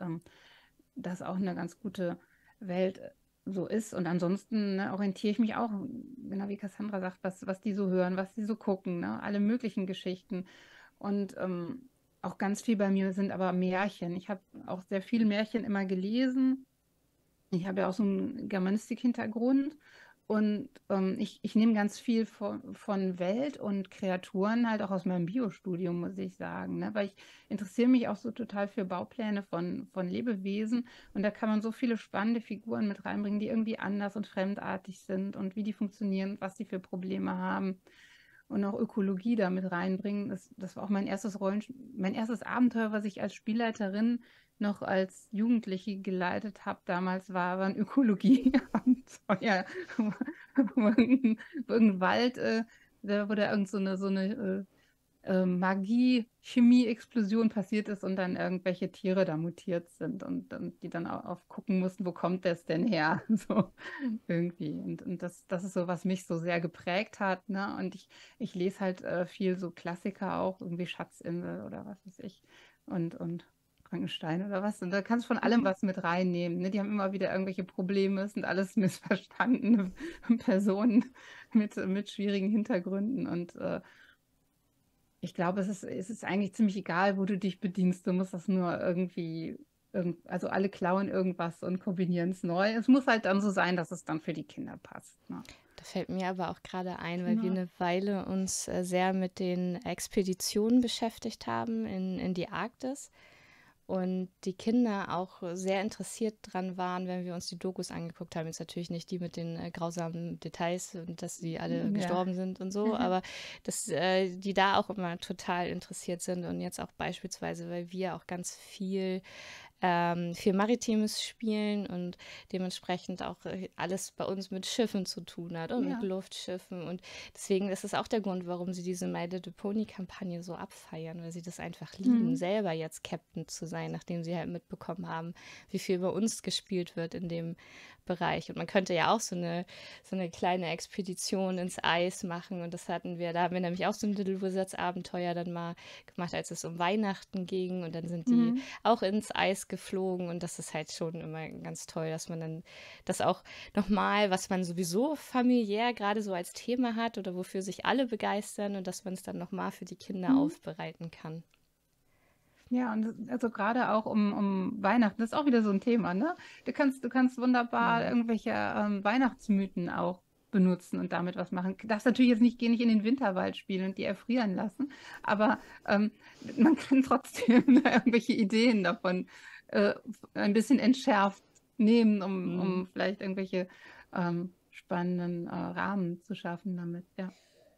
das auch eine ganz gute Welt so ist. Und ansonsten, ne, orientiere ich mich auch, genau wie Cassandra sagt, was die so hören, was die so gucken, ne? Alle möglichen Geschichten. Und auch ganz viel bei mir sind aber Märchen. Ich habe auch sehr viele Märchen immer gelesen. Ich habe ja auch so einen Germanistik-Hintergrund und ich nehme ganz viel von Welt und Kreaturen halt auch aus meinem Biostudium, muss ich sagen, ne? Weil ich interessiere mich auch so total für Baupläne von Lebewesen und da kann man so viele spannende Figuren mit reinbringen, die irgendwie anders und fremdartig sind und wie die funktionieren, was die für Probleme haben und auch Ökologie da mit reinbringen. Das war auch mein erstes Abenteuer, was ich als Spielleiterin noch als Jugendliche geleitet habe. Damals war ein Ökologieabenteuer, wo irgendein Wald, wo da so eine Magie-Chemie-Explosion passiert ist und dann irgendwelche Tiere da mutiert sind und die dann auch gucken mussten, wo kommt das denn her? So irgendwie. Und das ist so, was mich so sehr geprägt hat, ne? Und ich lese halt viel so Klassiker auch, irgendwie Schatzinsel oder was weiß ich. Und Frankenstein oder was. Und da kannst du von allem Mhm. was mit reinnehmen. Ne? Die haben immer wieder irgendwelche Probleme, es sind alles missverstandene Personen mit schwierigen Hintergründen. Und ich glaube, es ist eigentlich ziemlich egal, wo du dich bedienst. Du musst das nur irgendwie, also alle klauen irgendwas und kombinieren es neu. Es muss halt dann so sein, dass es dann für die Kinder passt. Ne? Da fällt mir aber auch gerade ein, weil wir Ja. eine Weile uns sehr mit den Expeditionen beschäftigt haben in die Arktis. Und die Kinder auch sehr interessiert dran waren, wenn wir uns die Dokus angeguckt haben. Jetzt natürlich nicht die mit den grausamen Details und dass sie alle Ja. gestorben sind und so, aber dass die da auch immer total interessiert sind und jetzt auch beispielsweise, weil wir auch ganz viel Maritimes spielen und dementsprechend auch alles bei uns mit Schiffen zu tun hat und mit Ja. Luftschiffen. Und deswegen ist es auch der Grund, warum sie diese My Little Pony-Kampagne so abfeiern, weil sie das einfach lieben, Mhm. selber jetzt Captain zu sein, nachdem sie halt mitbekommen haben, wie viel bei uns gespielt wird in dem Bereich. Und man könnte ja auch so eine kleine Expedition ins Eis machen. Und das hatten wir, da haben wir nämlich auch so ein Little Wizards Abenteuer dann mal gemacht, als es um Weihnachten ging. Und dann sind die Mhm. auch ins Eis geflogen. Und das ist halt schon immer ganz toll, dass man dann das auch nochmal, was man sowieso familiär gerade so als Thema hat oder wofür sich alle begeistern und dass man es dann nochmal für die Kinder Mhm. aufbereiten kann. Ja, und also gerade auch um Weihnachten, das ist auch wieder so ein Thema, ne? Du kannst wunderbar Mhm. irgendwelche Weihnachtsmythen auch benutzen und damit was machen. Du darfst natürlich jetzt nicht in den Winterwald spielen und die erfrieren lassen, aber man kann trotzdem irgendwelche Ideen davon äh, ein bisschen entschärft nehmen, um, Mhm. um vielleicht irgendwelche spannenden Rahmen zu schaffen damit, ja.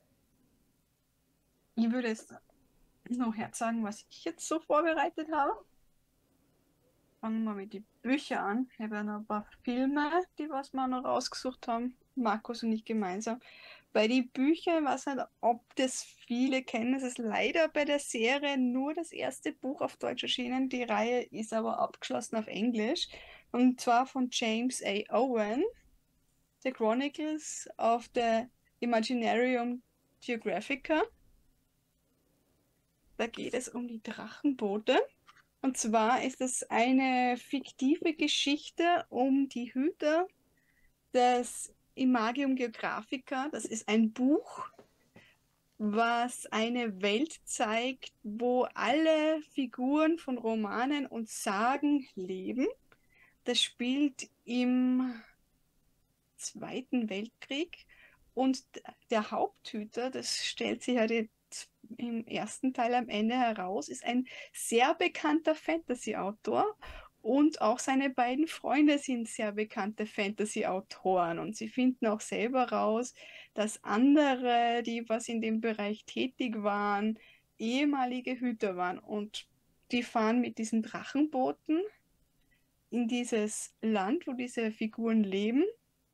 Ich würde jetzt noch jetzt sagen, was ich jetzt so vorbereitet habe. Fangen wir mit den Büchern an. Ich habe ja noch ein paar Filme, die was wir noch rausgesucht haben, Markus und ich gemeinsam. Bei den Büchern, ich weiß nicht, ob das viele kennen, es ist leider bei der Serie nur das erste Buch auf Deutsch erschienen. Die Reihe ist aber abgeschlossen auf Englisch. Und zwar von James A. Owen. The Chronicles of the Imaginarium Geographica. Da geht es um die Drachenboote. Und zwar ist es eine fiktive Geschichte um die Hüter des Imagium Geographica. Das ist ein Buch, was eine Welt zeigt, wo alle Figuren von Romanen und Sagen leben. Das spielt im Zweiten Weltkrieg und der Haupthüter, das stellt sich ja im ersten Teil am Ende heraus, ist ein sehr bekannter Fantasy-Autor und auch seine beiden Freunde sind sehr bekannte Fantasy-Autoren und sie finden auch selber raus, dass andere, die was in dem Bereich tätig waren, ehemalige Hüter waren und die fahren mit diesen Drachenbooten in dieses Land, wo diese Figuren leben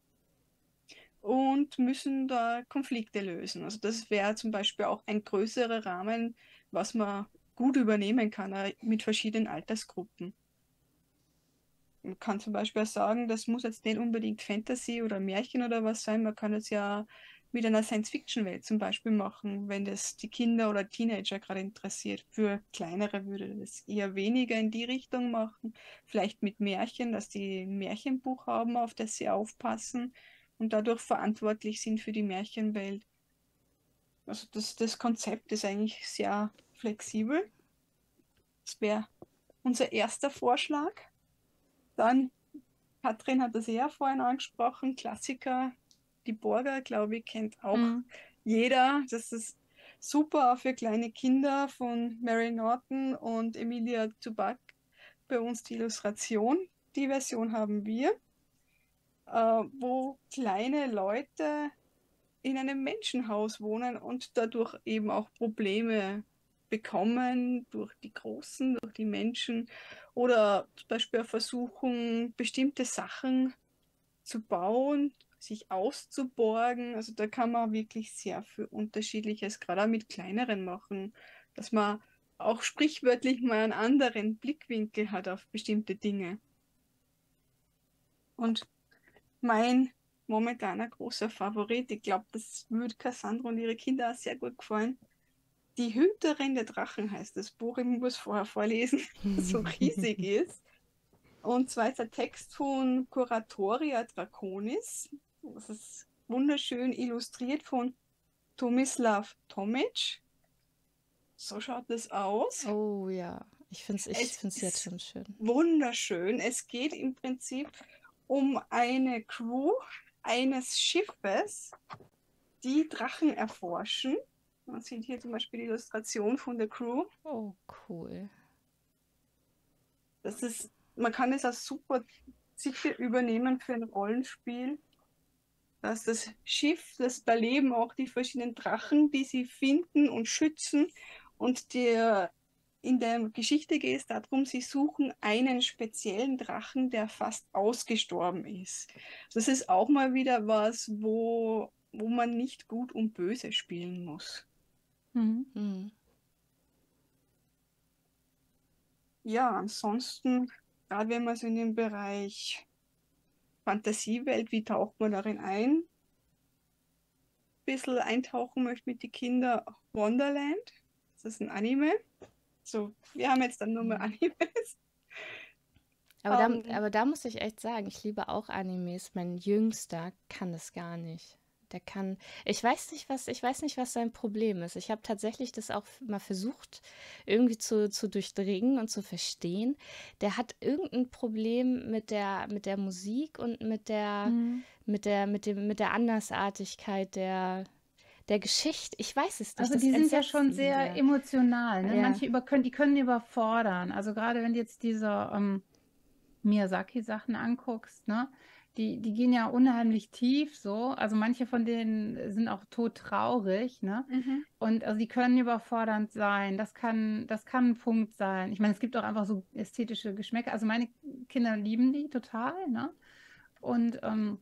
und müssen da Konflikte lösen. Also das wäre zum Beispiel auch ein größerer Rahmen, was man gut übernehmen kann mit verschiedenen Altersgruppen. Man kann zum Beispiel auch sagen, das muss jetzt nicht unbedingt Fantasy oder Märchen oder was sein, man kann es ja mit einer Science-Fiction-Welt zum Beispiel machen, wenn das die Kinder oder Teenager gerade interessiert. Für kleinere würde das eher weniger in die Richtung machen. Vielleicht mit Märchen, dass die ein Märchenbuch haben, auf das sie aufpassen und dadurch verantwortlich sind für die Märchenwelt. Also das Konzept ist eigentlich sehr flexibel. Das wäre unser erster Vorschlag. Dann, Katrin hat das ja vorhin angesprochen, Klassiker, die Borger, glaube ich, kennt auch jeder. Das ist super auch für kleine Kinder von Mary Norton und Emilia Zuback. Bei uns die Illustration. Die Version haben wir, wo kleine Leute in einem Menschenhaus wohnen und dadurch eben auch Probleme bekommen durch die Großen, durch die Menschen oder zum Beispiel versuchen, bestimmte Sachen zu bauen, sich auszuborgen. Also da kann man wirklich sehr viel Unterschiedliches, gerade auch mit kleineren machen, dass man auch sprichwörtlich mal einen anderen Blickwinkel hat auf bestimmte Dinge. Und mein momentaner großer Favorit, ich glaube, das würde Cassandra und ihre Kinder auch sehr gut gefallen. Die Hüterin der Drachen heißt das Buch, ich muss vorher vorlesen, so riesig ist. Und zwar ist der Text von Curatoria Draconis. Das ist wunderschön illustriert von Tomislav Tomic. So schaut das aus. Oh ja, ich finde Es es jetzt ist schon schön. wunderschön. Es geht im Prinzip um eine Crew eines Schiffes, die Drachen erforschen. Man sieht hier zum Beispiel die Illustration von der Crew. Oh, cool. Das ist, man kann es auch super sicher übernehmen für ein Rollenspiel, dass das Schiff, da leben auch die verschiedenen Drachen, die sie finden und schützen. Und in der Geschichte geht es darum, sie suchen einen speziellen Drachen, der fast ausgestorben ist. Das ist auch mal wieder was, wo man nicht gut und böse spielen muss. Mhm. Ja, ansonsten, gerade wenn man so in den Bereich Fantasiewelt, wie taucht man darin ein? Ein bisschen eintauchen möchte mit den Kindern Wonderland. Das ist ein Anime. So, wir haben jetzt dann nur mehr Animes. Aber da muss ich echt sagen, ich liebe auch Animes. Mein Jüngster kann das gar nicht. Ich weiß nicht, was sein Problem ist. Ich habe tatsächlich das auch mal versucht, irgendwie zu durchdringen und zu verstehen. Der hat irgendein Problem mit der Musik und mit der Andersartigkeit der Geschichte. Ich weiß es nicht. Also Das die sind ja entsetzt schon ihn sehr sehr. emotional, ne? Ja. Manche die können überfordern. Also gerade wenn du jetzt diese Miyazaki-Sachen anguckst, ne? Die gehen ja unheimlich tief so. Also manche von denen sind auch todtraurig, ne? Und also die können überfordernd sein. Das kann ein Punkt sein. Ich meine, es gibt auch einfach so ästhetische Geschmäcker. Also meine Kinder lieben die total, ne? Und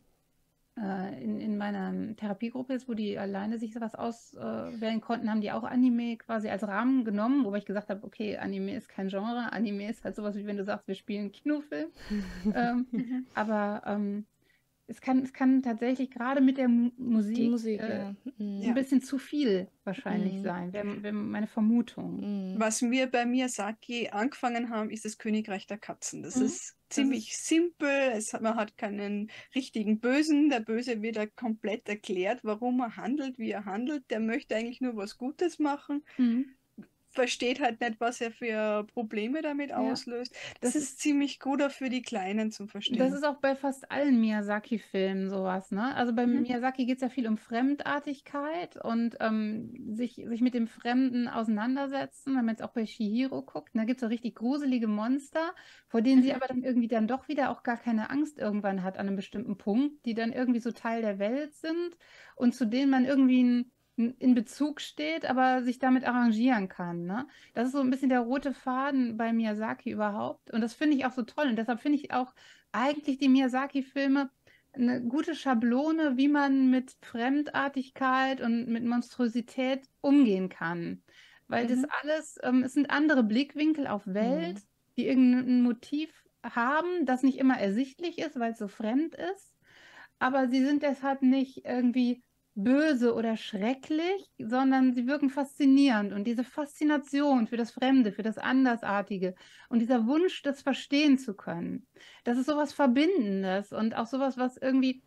in meiner Therapiegruppe jetzt, wo die alleine sich sowas auswählen konnten, haben die auch Anime quasi als Rahmen genommen, wobei ich gesagt habe, okay, Anime ist kein Genre, Anime ist halt sowas wie wenn du sagst, wir spielen Kinofilm. Aber es kann tatsächlich gerade mit der Die Musik Musik, ja. ein Ja. bisschen zu viel wahrscheinlich Mhm. sein, wäre meine Vermutung. Mhm. Was wir bei Miyazaki angefangen haben, ist das Königreich der Katzen. Das Mhm. ist Das ziemlich ist, simpel. Man hat keinen richtigen Bösen. Der Böse wird ja komplett erklärt, warum er handelt, wie er handelt. Der möchte eigentlich nur was Gutes machen. mhm. Versteht halt nicht, was er für Probleme damit Ja, auslöst. Das das ist, ist ziemlich gut auch für die Kleinen zum das Verstehen. ist auch bei fast allen Miyazaki-Filmen sowas, ne? Also bei Mhm. Miyazaki geht es ja viel um Fremdartigkeit und sich mit dem Fremden auseinandersetzen, wenn man jetzt auch bei Chihiro guckt. Und da gibt es so richtig gruselige Monster, vor denen sie Mhm. aber dann irgendwie dann doch wieder auch gar keine Angst irgendwann hat an einem bestimmten Punkt, die dann irgendwie so Teil der Welt sind und zu denen man irgendwie in Bezug steht, aber sich damit arrangieren kann, ne? Das ist so ein bisschen der rote Faden bei Miyazaki überhaupt. Und das finde ich auch so toll. Und deshalb finde ich auch eigentlich die Miyazaki-Filme eine gute Schablone, wie man mit Fremdartigkeit und mit Monstrosität umgehen kann. Weil das Mhm. alles, es sind andere Blickwinkel auf Welt, Mhm. die irgendein Motiv haben, das nicht immer ersichtlich ist, weil es so fremd ist. Aber sie sind deshalb nicht irgendwie böse oder schrecklich, sondern sie wirken faszinierend. Und diese Faszination für das Fremde, für das Andersartige und dieser Wunsch, das verstehen zu können, das ist sowas Verbindendes und auch sowas, was irgendwie,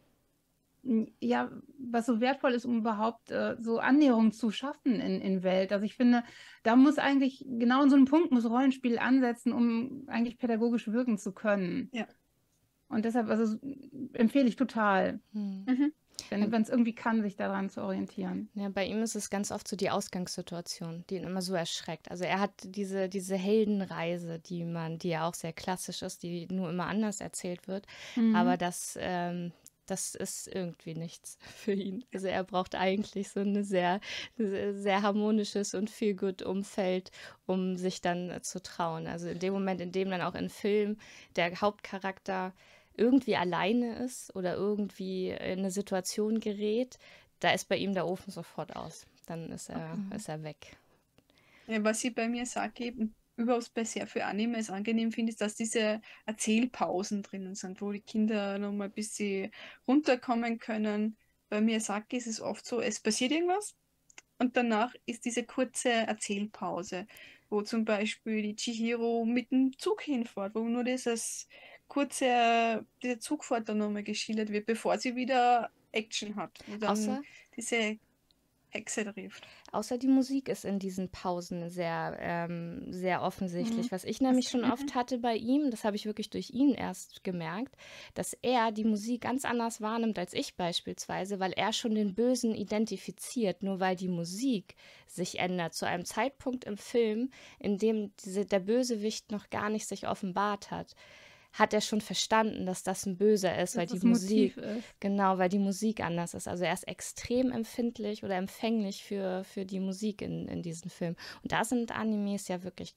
ja, was so wertvoll ist, um überhaupt so Annäherung zu schaffen in Welt. Also ich finde, da muss eigentlich, genau an so einem Punkt muss Rollenspiel ansetzen, um eigentlich pädagogisch wirken zu können. Ja. Und deshalb, also empfehle ich total, Mhm. Mhm. wenn es irgendwie kann, sich daran zu orientieren. Ja, bei ihm ist es ganz oft so die Ausgangssituation, die ihn immer so erschreckt. Also er hat diese Heldenreise, die ja auch sehr klassisch ist, die nur immer anders erzählt wird. Aber Mhm. das ist irgendwie nichts für ihn. Also er braucht eigentlich so eine sehr harmonisches und Feel-good-Umfeld, um sich dann zu trauen. Also in dem Moment, in dem dann auch in Film der Hauptcharakter irgendwie alleine ist oder irgendwie in eine Situation gerät, da ist bei ihm der Ofen sofort aus. Dann Okay. ist er weg. Ja, was ich bei Miyazaki überhaupt bei sehr viel Animes angenehm finde, ist, dass diese Erzählpausen drinnen sind, wo die Kinder nochmal ein bisschen runterkommen können. Bei Miyazaki ist es oft so, es passiert irgendwas und danach ist diese kurze Erzählpause, wo zum Beispiel die Chihiro mit dem Zug hinfährt, wo nur diese Zugfahrt dann nochmal geschildert wird, bevor sie wieder Action hat, wo dann Außer, diese Hexe trifft. außer die Musik ist in diesen Pausen sehr Mhm. offensichtlich. Was ich Das, nämlich schon mhm. oft hatte bei ihm, das habe ich wirklich durch ihn erst gemerkt, dass er die Musik ganz anders wahrnimmt als ich beispielsweise, weil er schon den Bösen identifiziert, nur weil die Musik sich ändert zu einem Zeitpunkt im Film, in dem der Bösewicht noch gar nicht sich offenbart hat. Hat er schon verstanden, dass das ein Böser ist, Dass weil die das Musik, Motiv ist. genau, weil die Musik anders ist. Also er ist extrem empfindlich oder empfänglich für die Musik in diesem Film. Und da sind Animes ja wirklich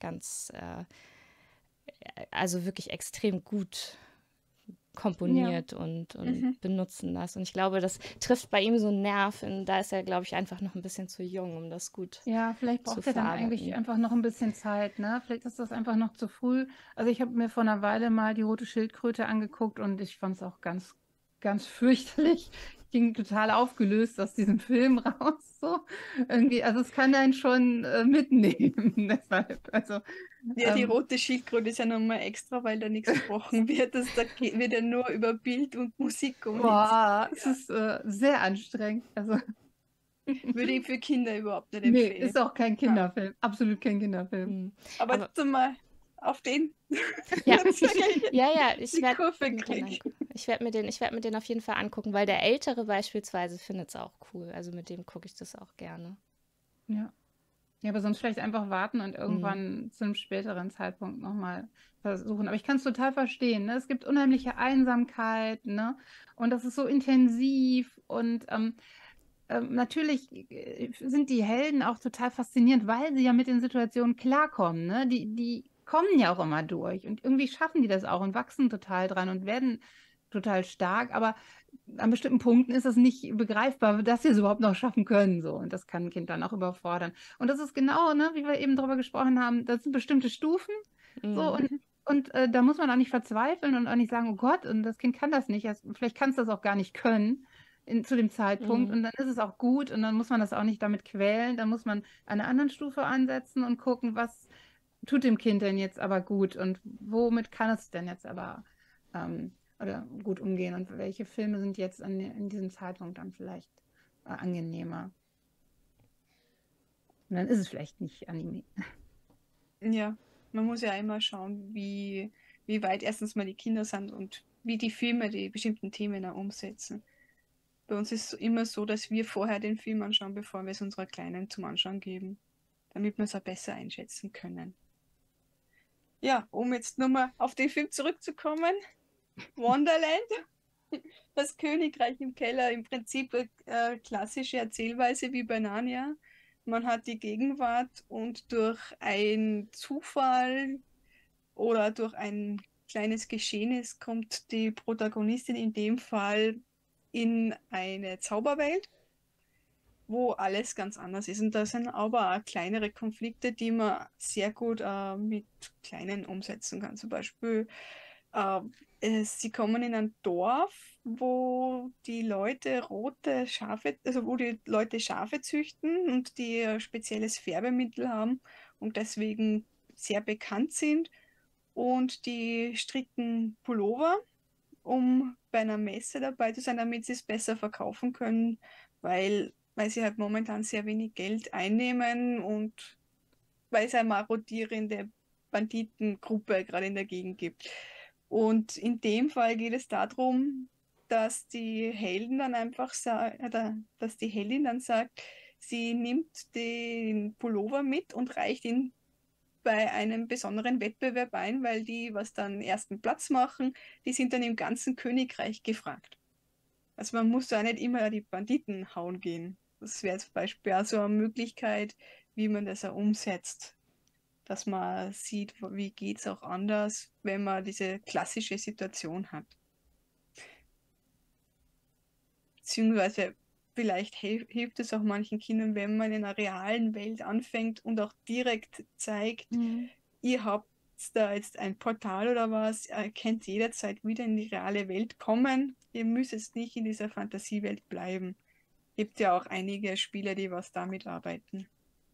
also wirklich extrem gut Ja. komponiert und Mhm. benutzen das. Und ich glaube, das trifft bei ihm so einen Nerv. Und da ist er, glaube ich, einfach noch ein bisschen zu jung, um das gut Ja, vielleicht zu braucht er dann eigentlich verarbeiten. einfach noch ein bisschen Zeit, ne? Vielleicht ist das einfach noch zu früh. Also ich habe mir vor einer Weile mal die rote Schildkröte angeguckt und ich fand es auch ganz, ganz fürchterlich. Ich ging total aufgelöst aus diesem Film raus. So irgendwie, also es kann einen schon mitnehmen. Deshalb, also Ja, die ähm, rote Schildkröte ist ja nochmal extra, weil da nichts gesprochen wird. Wird ja nur über Bild und Musik kommuniziert. boah, es Ja. ist sehr anstrengend. Also Würde ich für Kinder überhaupt nicht nee, ist empfehlen. auch kein Ja. Kinderfilm, absolut kein Kinderfilm. Hm. Aber Aber jetzt mal auf den. ja, Jetzt ja, ich die werde Kurve mir den kriegen. angucken. Ich werd mir den auf jeden Fall angucken, weil der Ältere beispielsweise findet es auch cool. Also mit dem gucke ich das auch gerne. Ja. Ja, aber sonst vielleicht einfach warten und Hm. irgendwann zu einem späteren Zeitpunkt nochmal versuchen. Aber ich kann es total verstehen, ne? Es gibt unheimliche Einsamkeit, ne? Und das ist so intensiv und natürlich sind die Helden auch total faszinierend, weil sie ja mit den Situationen klarkommen, ne? Die kommen ja auch immer durch und irgendwie schaffen die das auch und wachsen total dran und werden total stark, aber an bestimmten Punkten ist es nicht begreifbar, dass sie es überhaupt noch schaffen können, so. Und das kann ein Kind dann auch überfordern. Und das ist genau, ne, wie wir eben darüber gesprochen haben, das sind bestimmte Stufen, so, Hm. und Mhm. Und da muss man auch nicht verzweifeln und auch nicht sagen, oh Gott, und das Kind kann das nicht. Vielleicht kann es das auch gar nicht können zu dem Zeitpunkt. Mhm. Und dann ist es auch gut und dann muss man das auch nicht damit quälen. Dann muss man an einer anderen Stufe ansetzen und gucken, was tut dem Kind denn jetzt aber gut und womit kann es denn jetzt aber oder gut umgehen und welche Filme sind jetzt in diesem Zeitpunkt dann vielleicht angenehmer. Und dann ist es vielleicht nicht Anime. Ja, man muss ja immer schauen, wie weit erstens mal die Kinder sind und wie die Filme die bestimmten Themen auch umsetzen. Bei uns ist es immer so, dass wir vorher den Film anschauen, bevor wir es unserer Kleinen zum Anschauen geben, damit wir es auch besser einschätzen können. Ja, um jetzt nochmal auf den Film zurückzukommen, Wonderland, das Königreich im Keller, im Prinzip eine klassische Erzählweise wie bei Narnia. Man hat die Gegenwart und durch einen Zufall oder durch ein kleines Geschehnis kommt die Protagonistin in dem Fall in eine Zauberwelt, wo alles ganz anders ist. Und da sind aber auch kleinere Konflikte, die man sehr gut mit kleinen umsetzen kann. Zum Beispiel, sie kommen in ein Dorf, wo die Leute rote Schafe, also wo die Leute Schafe züchten und die ein spezielles Färbemittel haben und deswegen sehr bekannt sind. Und die stricken Pullover, um bei einer Messe dabei zu sein, damit sie es besser verkaufen können, weil sie halt momentan sehr wenig Geld einnehmen und weil es eine marodierende Banditengruppe gerade in der Gegend gibt. Und in dem Fall geht es darum, dass die Heldin dann einfach dass die Heldin dann sagt, sie nimmt den Pullover mit und reicht ihn bei einem besonderen Wettbewerb ein, weil die, was dann ersten Platz machen, die sind dann im ganzen Königreich gefragt. Also man muss da nicht immer die Banditen hauen gehen. Das wäre zum Beispiel auch so eine Möglichkeit, wie man das auch umsetzt. Dass man sieht, wie geht es auch anders, wenn man diese klassische Situation hat. Beziehungsweise vielleicht hilft es auch manchen Kindern, wenn man in einer realen Welt anfängt und auch direkt zeigt, ihr habt da jetzt ein Portal oder was, ihr könnt jederzeit wieder in die reale Welt kommen. Ihr müsst jetzt nicht in dieser Fantasiewelt bleiben. Gibt ja auch einige Spieler, die was damit arbeiten.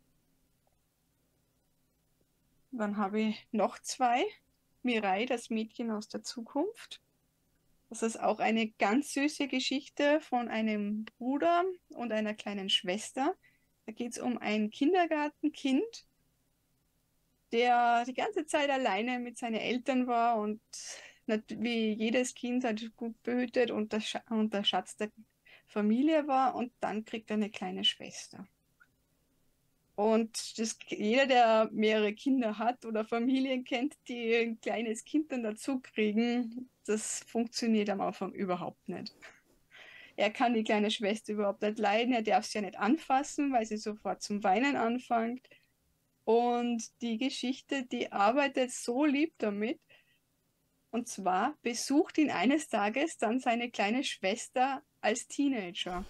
Dann habe ich noch zwei. Mirai, das Mädchen aus der Zukunft. Das ist auch eine ganz süße Geschichte von einem Bruder und einer kleinen Schwester. Da geht es um ein Kindergartenkind, der die ganze Zeit alleine mit seinen Eltern war und wie jedes Kind halt gut behütet und der Schatz der Familie war und dann kriegt er eine kleine Schwester. Und jeder, der mehrere Kinder hat oder Familien kennt, die ein kleines Kind dann dazu kriegen, das funktioniert am Anfang überhaupt nicht. Er kann die kleine Schwester überhaupt nicht leiden, er darf sie ja nicht anfassen, weil sie sofort zum Weinen anfängt. Und die Geschichte, die arbeitet so lieb damit. Und zwar besucht ihn eines Tages dann seine kleine Schwester als Teenager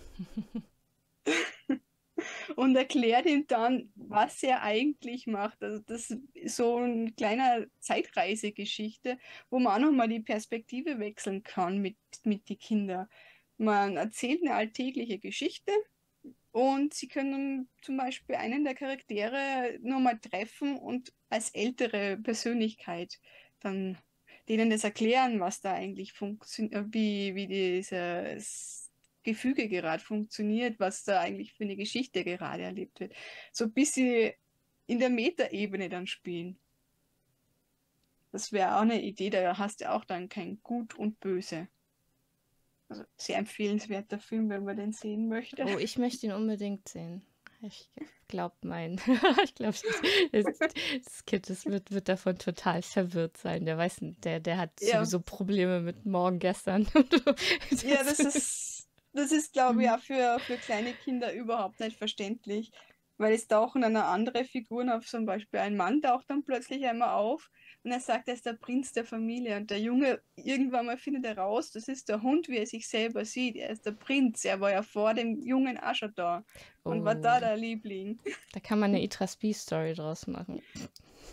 und erklärt ihm dann, was er eigentlich macht. Also das ist so eine kleine Zeitreisegeschichte, wo man auch nochmal die Perspektive wechseln kann mit den Kindern. Man erzählt eine alltägliche Geschichte und sie können zum Beispiel einen der Charaktere nochmal treffen und als ältere Persönlichkeit dann denen das erklären, was da eigentlich funktioniert, wie dieses Gefüge gerade funktioniert, was da eigentlich für eine Geschichte gerade erlebt wird. So bis sie in der Metaebene dann spielen. Das wäre auch eine Idee, da hast du auch dann kein Gut und Böse. Also sehr empfehlenswerter Film, wenn man den sehen möchte. Oh, ich möchte ihn unbedingt sehen. Ich glaube, ich glaube, das Kind wird davon total verwirrt sein. Der weiß, der hat Ja. sowieso Probleme mit morgen, gestern. Ja, das ist, glaube ich, auch für kleine Kinder überhaupt nicht verständlich, weil es tauchen dann andere Figuren auf, zum Beispiel ein Mann taucht dann plötzlich einmal auf und er sagt, er ist der Prinz der Familie und der Junge, irgendwann mal findet er raus, das ist der Hund, wie er sich selber sieht, er ist der Prinz, er war ja vor dem Jungen auch schon da und war da der Liebling. Da kann man eine Idras B-Story draus machen.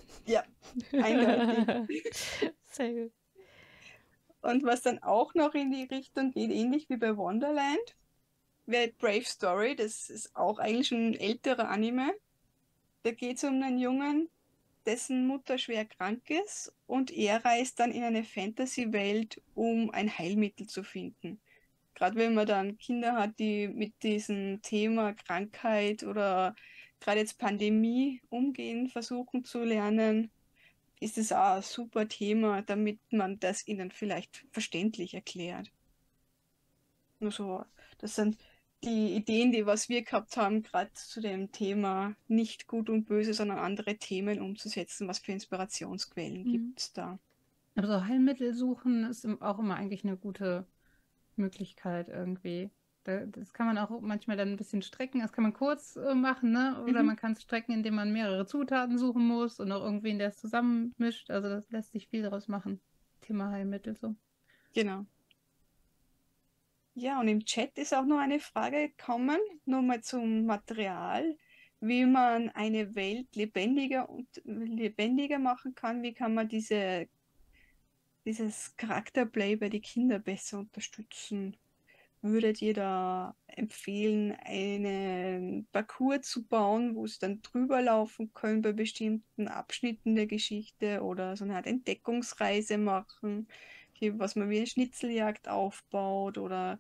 Ja, eindeutig. Sehr gut. Und was dann auch noch in die Richtung geht, ähnlich wie bei Wonderland, wäre Brave Story. Das ist auch eigentlich schon ein älterer Anime. Da geht es um einen Jungen, dessen Mutter schwer krank ist und er reist dann in eine Fantasy-Welt, um ein Heilmittel zu finden. Gerade wenn man dann Kinder hat, die mit diesem Thema Krankheit oder gerade jetzt Pandemie umgehen, versuchen zu lernen, ist es auch ein super Thema, damit man das ihnen vielleicht verständlich erklärt. Nur so, das sind die Ideen, die was wir gehabt haben, gerade zu dem Thema nicht gut und böse, sondern andere Themen umzusetzen. Was für Inspirationsquellen Mhm. gibt es da? Aber so Heilmittel suchen ist auch immer eigentlich eine gute Möglichkeit irgendwie. Das kann man auch manchmal dann ein bisschen strecken. Das kann man kurz machen, ne? Oder Mhm, man kann es strecken, indem man mehrere Zutaten suchen muss und auch irgendwen, der es zusammenmischt. Also das lässt sich viel daraus machen. Thema Heilmittel so. genau. Ja, und im Chat ist auch noch eine Frage gekommen, nur mal zum Material, wie man eine Welt lebendiger und lebendiger machen kann. Wie kann man dieses Charakterplay bei den Kindern besser unterstützen? Würdet ihr da empfehlen, einen Parcours zu bauen, wo sie dann drüber laufen können bei bestimmten Abschnitten der Geschichte oder so eine Art Entdeckungsreise machen, was man wie eine Schnitzeljagd aufbaut oder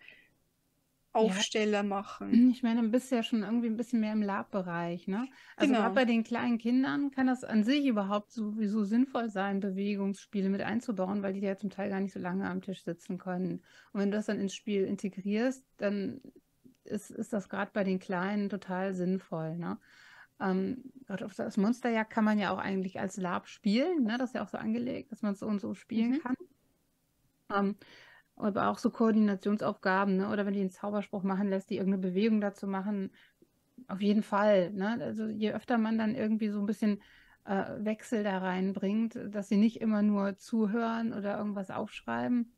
Ja, Aufsteller machen? ich meine, du bist ja schon irgendwie ein bisschen mehr im Lab-Bereich, ne? Also gerade Genau. bei den kleinen Kindern kann das an sich überhaupt sowieso sinnvoll sein, Bewegungsspiele mit einzubauen, weil die ja zum Teil gar nicht so lange am Tisch sitzen können. Und wenn du das dann ins Spiel integrierst, dann ist das gerade bei den Kleinen total sinnvoll, ne? Gerade auf das Monsterjagd kann man ja auch eigentlich als Lab spielen, ne? Das ist ja auch so angelegt, dass man es so und so spielen Mhm. kann. Ähm, aber auch so Koordinationsaufgaben, ne? Oder wenn die einen Zauberspruch machen lässt, die irgendeine Bewegung dazu machen, auf jeden Fall, ne? Also je öfter man dann irgendwie so ein bisschen Wechsel da reinbringt, dass sie nicht immer nur zuhören oder irgendwas aufschreiben,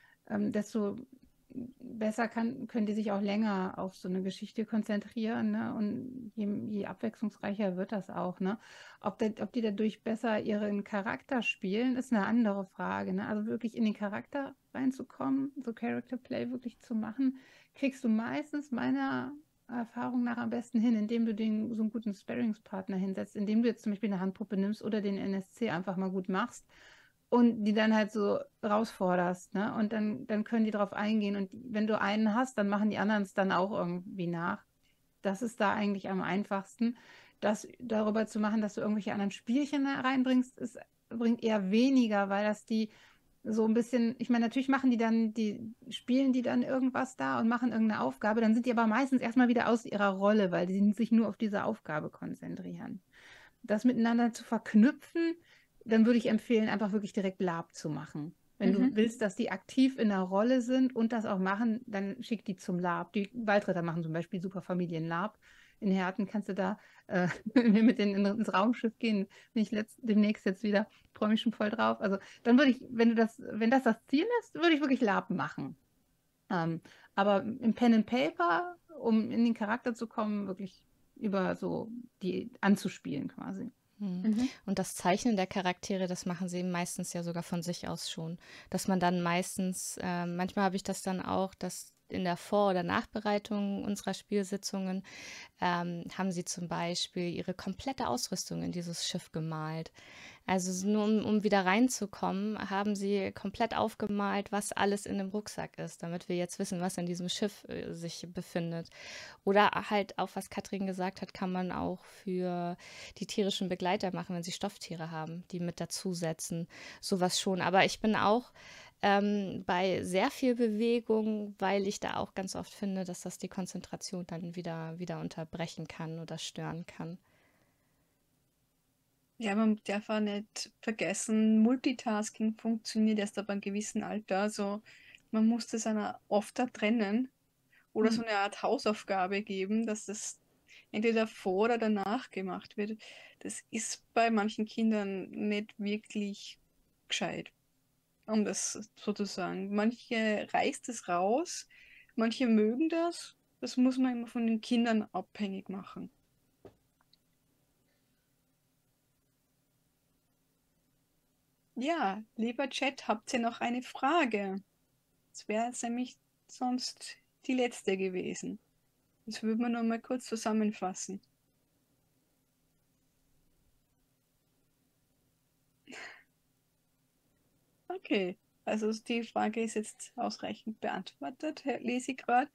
desto besser können die sich auch länger auf so eine Geschichte konzentrieren, ne? Und je abwechslungsreicher wird das auch, ne? Ob die dadurch besser ihren Charakter spielen, ist eine andere Frage, ne? Also wirklich in den Charakter reinzukommen, so Character Play wirklich zu machen, kriegst du meistens meiner Erfahrung nach am besten hin, indem du den so einen guten Sparringspartner hinsetzt, indem du jetzt zum Beispiel eine Handpuppe nimmst oder den NSC einfach mal gut machst und die dann halt so herausforderst, ne? Und dann können die drauf eingehen. Und wenn du einen hast, dann machen die anderen es dann auch irgendwie nach. Das ist da eigentlich am einfachsten. Das darüber zu machen, dass du irgendwelche anderen Spielchen da reinbringst, bringt eher weniger, weil das die so ein bisschen, ich meine, natürlich machen spielen die dann irgendwas da und machen irgendeine Aufgabe, dann sind die aber meistens erstmal wieder aus ihrer Rolle, weil die sich nur auf diese Aufgabe konzentrieren. Das miteinander zu verknüpfen, dann würde ich empfehlen, einfach wirklich direkt Lab zu machen. Wenn du Mhm. willst, dass die aktiv in der Rolle sind und das auch machen, dann schick die zum Lab. Die Waldritter machen zum Beispiel Superfamilien Lab. In Herten kannst du da wenn wir mit denen ins Raumschiff gehen, bin ich demnächst jetzt wieder, freue mich schon voll drauf. Also dann würde ich, wenn das Ziel ist, würde ich wirklich Lab machen. Ähm, aber im Pen and Paper, um in den Charakter zu kommen, wirklich über so die anzuspielen quasi. Hm. Mhm. Und das Zeichnen der Charaktere, das machen sie meistens ja sogar von sich aus schon. Dass man dann meistens, manchmal habe ich das dann auch, dass in der Vor- oder Nachbereitung unserer Spielsitzungen haben sie zum Beispiel ihre komplette Ausrüstung in dieses Schiff gemalt. Also nur um wieder reinzukommen, haben sie komplett aufgemalt, was alles in dem Rucksack ist, damit wir jetzt wissen, was in diesem Schiff sich befindet. Oder halt auch, was Katrin gesagt hat, kann man auch für die tierischen Begleiter machen, wenn sie Stofftiere haben, die mit dazusetzen. Sowas schon. Aber ich bin auch bei sehr viel Bewegung, weil ich da auch ganz oft finde, dass das die Konzentration dann wieder unterbrechen kann oder stören kann. Ja, man darf auch nicht vergessen, Multitasking funktioniert erst ab einem gewissen Alter. Also man muss das einer oft da trennen oder Hm. so eine Art Hausaufgabe geben, dass das entweder vor oder danach gemacht wird. Das ist bei manchen Kindern nicht wirklich gescheit, um das so zu sagen. Manche reißt es raus, manche mögen das. Das muss man immer von den Kindern abhängig machen. Ja, lieber Chat, habt ihr noch eine Frage? Das wäre nämlich sonst die letzte gewesen. Das würde man nur mal kurz zusammenfassen. Okay, also die Frage ist jetzt ausreichend beantwortet, lese ich gerade.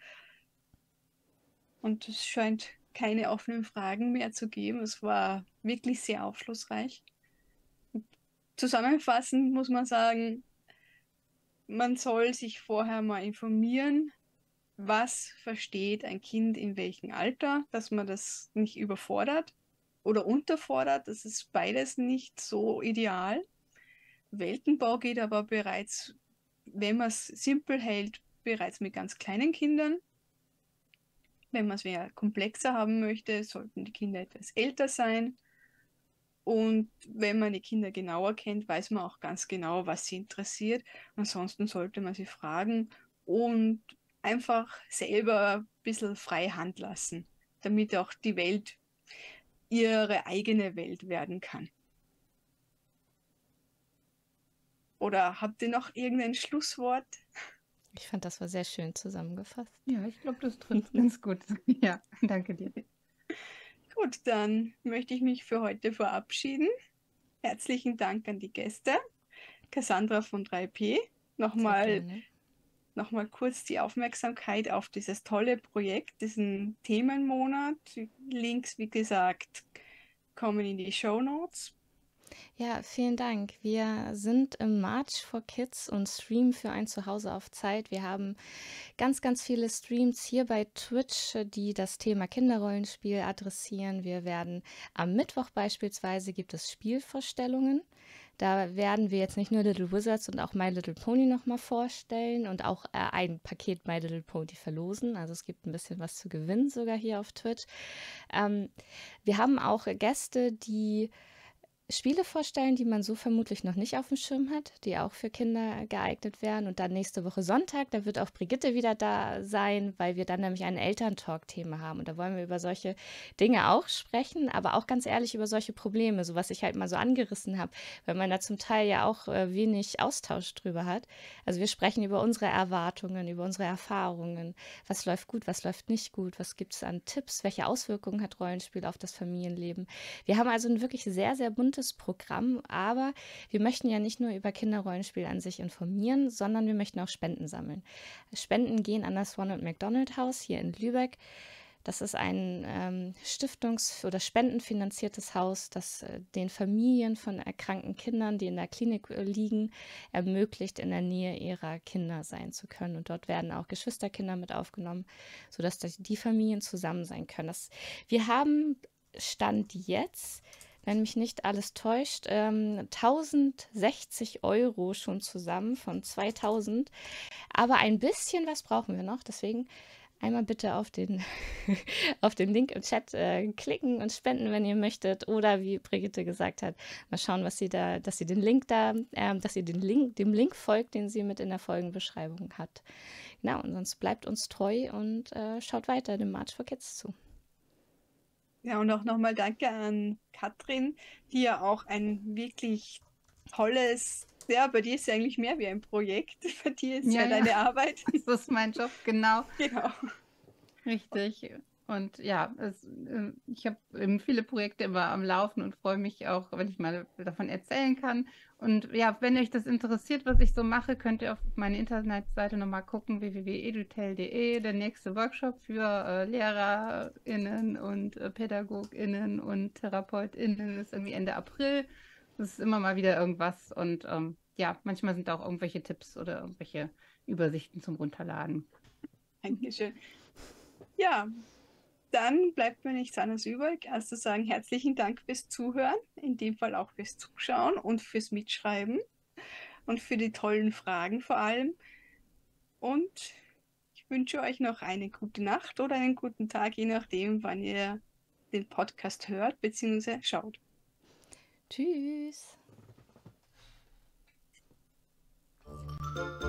Und es scheint keine offenen Fragen mehr zu geben. Es war wirklich sehr aufschlussreich. Zusammenfassend muss man sagen, man soll sich vorher mal informieren, was versteht ein Kind in welchem Alter, dass man das nicht überfordert oder unterfordert. Das ist beides nicht so ideal. Weltenbau geht aber bereits, wenn man es simpel hält, bereits mit ganz kleinen Kindern. Wenn man es mehr komplexer haben möchte, sollten die Kinder etwas älter sein. Und wenn man die Kinder genauer kennt, weiß man auch ganz genau, was sie interessiert. Ansonsten sollte man sie fragen und einfach selber ein bisschen frei Hand lassen, damit auch die Welt ihre eigene Welt werden kann. Oder habt ihr noch irgendein Schlusswort? Ich fand, das war sehr schön zusammengefasst. Ja, ich glaube, das trifft ganz gut. Ja, danke dir. Gut, dann möchte ich mich für heute verabschieden. Herzlichen Dank an die Gäste. Cassandra von 3P. Sehr Nochmal kurz die Aufmerksamkeit auf dieses tolle Projekt, diesen Themenmonat. Links, wie gesagt, kommen in die Shownotes. Ja, vielen Dank. Wir sind im March for Kids und streamen für ein Zuhause auf Zeit. Wir haben ganz, ganz viele Streams hier bei Twitch, die das Thema Kinderrollenspiel adressieren. Wir werden am Mittwoch beispielsweise gibt es Spielvorstellungen. Da werden wir jetzt nicht nur Little Wizards und auch My Little Pony nochmal vorstellen und auch ein Paket My Little Pony verlosen. Also es gibt ein bisschen was zu gewinnen sogar hier auf Twitch. Wir haben auch Gäste, die Spiele vorstellen, die man so vermutlich noch nicht auf dem Schirm hat, die auch für Kinder geeignet wären. Und dann nächste Woche Sonntag, da wird auch Brigitte wieder da sein, weil wir dann nämlich ein Elterntalk-Thema haben. Und da wollen wir über solche Dinge auch sprechen, aber auch ganz ehrlich über solche Probleme, so was ich halt mal so angerissen habe, weil man da zum Teil ja auch wenig Austausch drüber hat. Also wir sprechen über unsere Erwartungen, über unsere Erfahrungen, was läuft gut, was läuft nicht gut, was gibt es an Tipps, welche Auswirkungen hat Rollenspiel auf das Familienleben. Wir haben also ein wirklich sehr, sehr buntes Programm, aber wir möchten ja nicht nur über Kinderrollenspiel an sich informieren, sondern wir möchten auch Spenden sammeln. Spenden gehen an das Ronald McDonald House hier in Lübeck. Das ist ein stiftungs- oder spendenfinanziertes Haus, das den Familien von erkrankten Kindern, die in der Klinik liegen, ermöglicht, in der Nähe ihrer Kinder sein zu können. Und dort werden auch Geschwisterkinder mit aufgenommen, sodass die Familien zusammen sein können. Wir haben Stand jetzt, wenn mich nicht alles täuscht, 1060 € schon zusammen von 2000. Aber ein bisschen was brauchen wir noch. Deswegen einmal bitte auf den, auf den Link im Chat klicken und spenden, wenn ihr möchtet. Oder wie Brigitte gesagt hat, mal schauen, was sie da, dass sie den Link da, dass sie dem Link folgt, den sie mit in der Folgenbeschreibung hat. Genau, und sonst bleibt uns treu und schaut weiter dem March for Kids zu. Ja, und auch nochmal danke an Katrin, die ja auch ein wirklich tolles, ja, bei dir ist ja eigentlich mehr wie ein Projekt, bei dir ist ja deine Arbeit. Das ist mein Job, genau. Genau. Richtig. Und ja, ich habe eben viele Projekte immer am Laufen und freue mich auch, wenn ich mal davon erzählen kann. Und ja, wenn euch das interessiert, was ich so mache, könnt ihr auf meine Internetseite nochmal gucken, www.edutel.de. Der nächste Workshop für LehrerInnen und PädagogInnen und TherapeutInnen ist irgendwie Ende April. Das ist immer mal wieder irgendwas. Und ja, manchmal sind auch irgendwelche Tipps oder irgendwelche Übersichten zum Runterladen. Dankeschön. Ja, dann bleibt mir nichts anderes übrig, als zu sagen, herzlichen Dank fürs Zuhören, in dem Fall auch fürs Zuschauen und fürs Mitschreiben und für die tollen Fragen vor allem. Und ich wünsche euch noch eine gute Nacht oder einen guten Tag, je nachdem, wann ihr den Podcast hört bzw. schaut. Tschüss.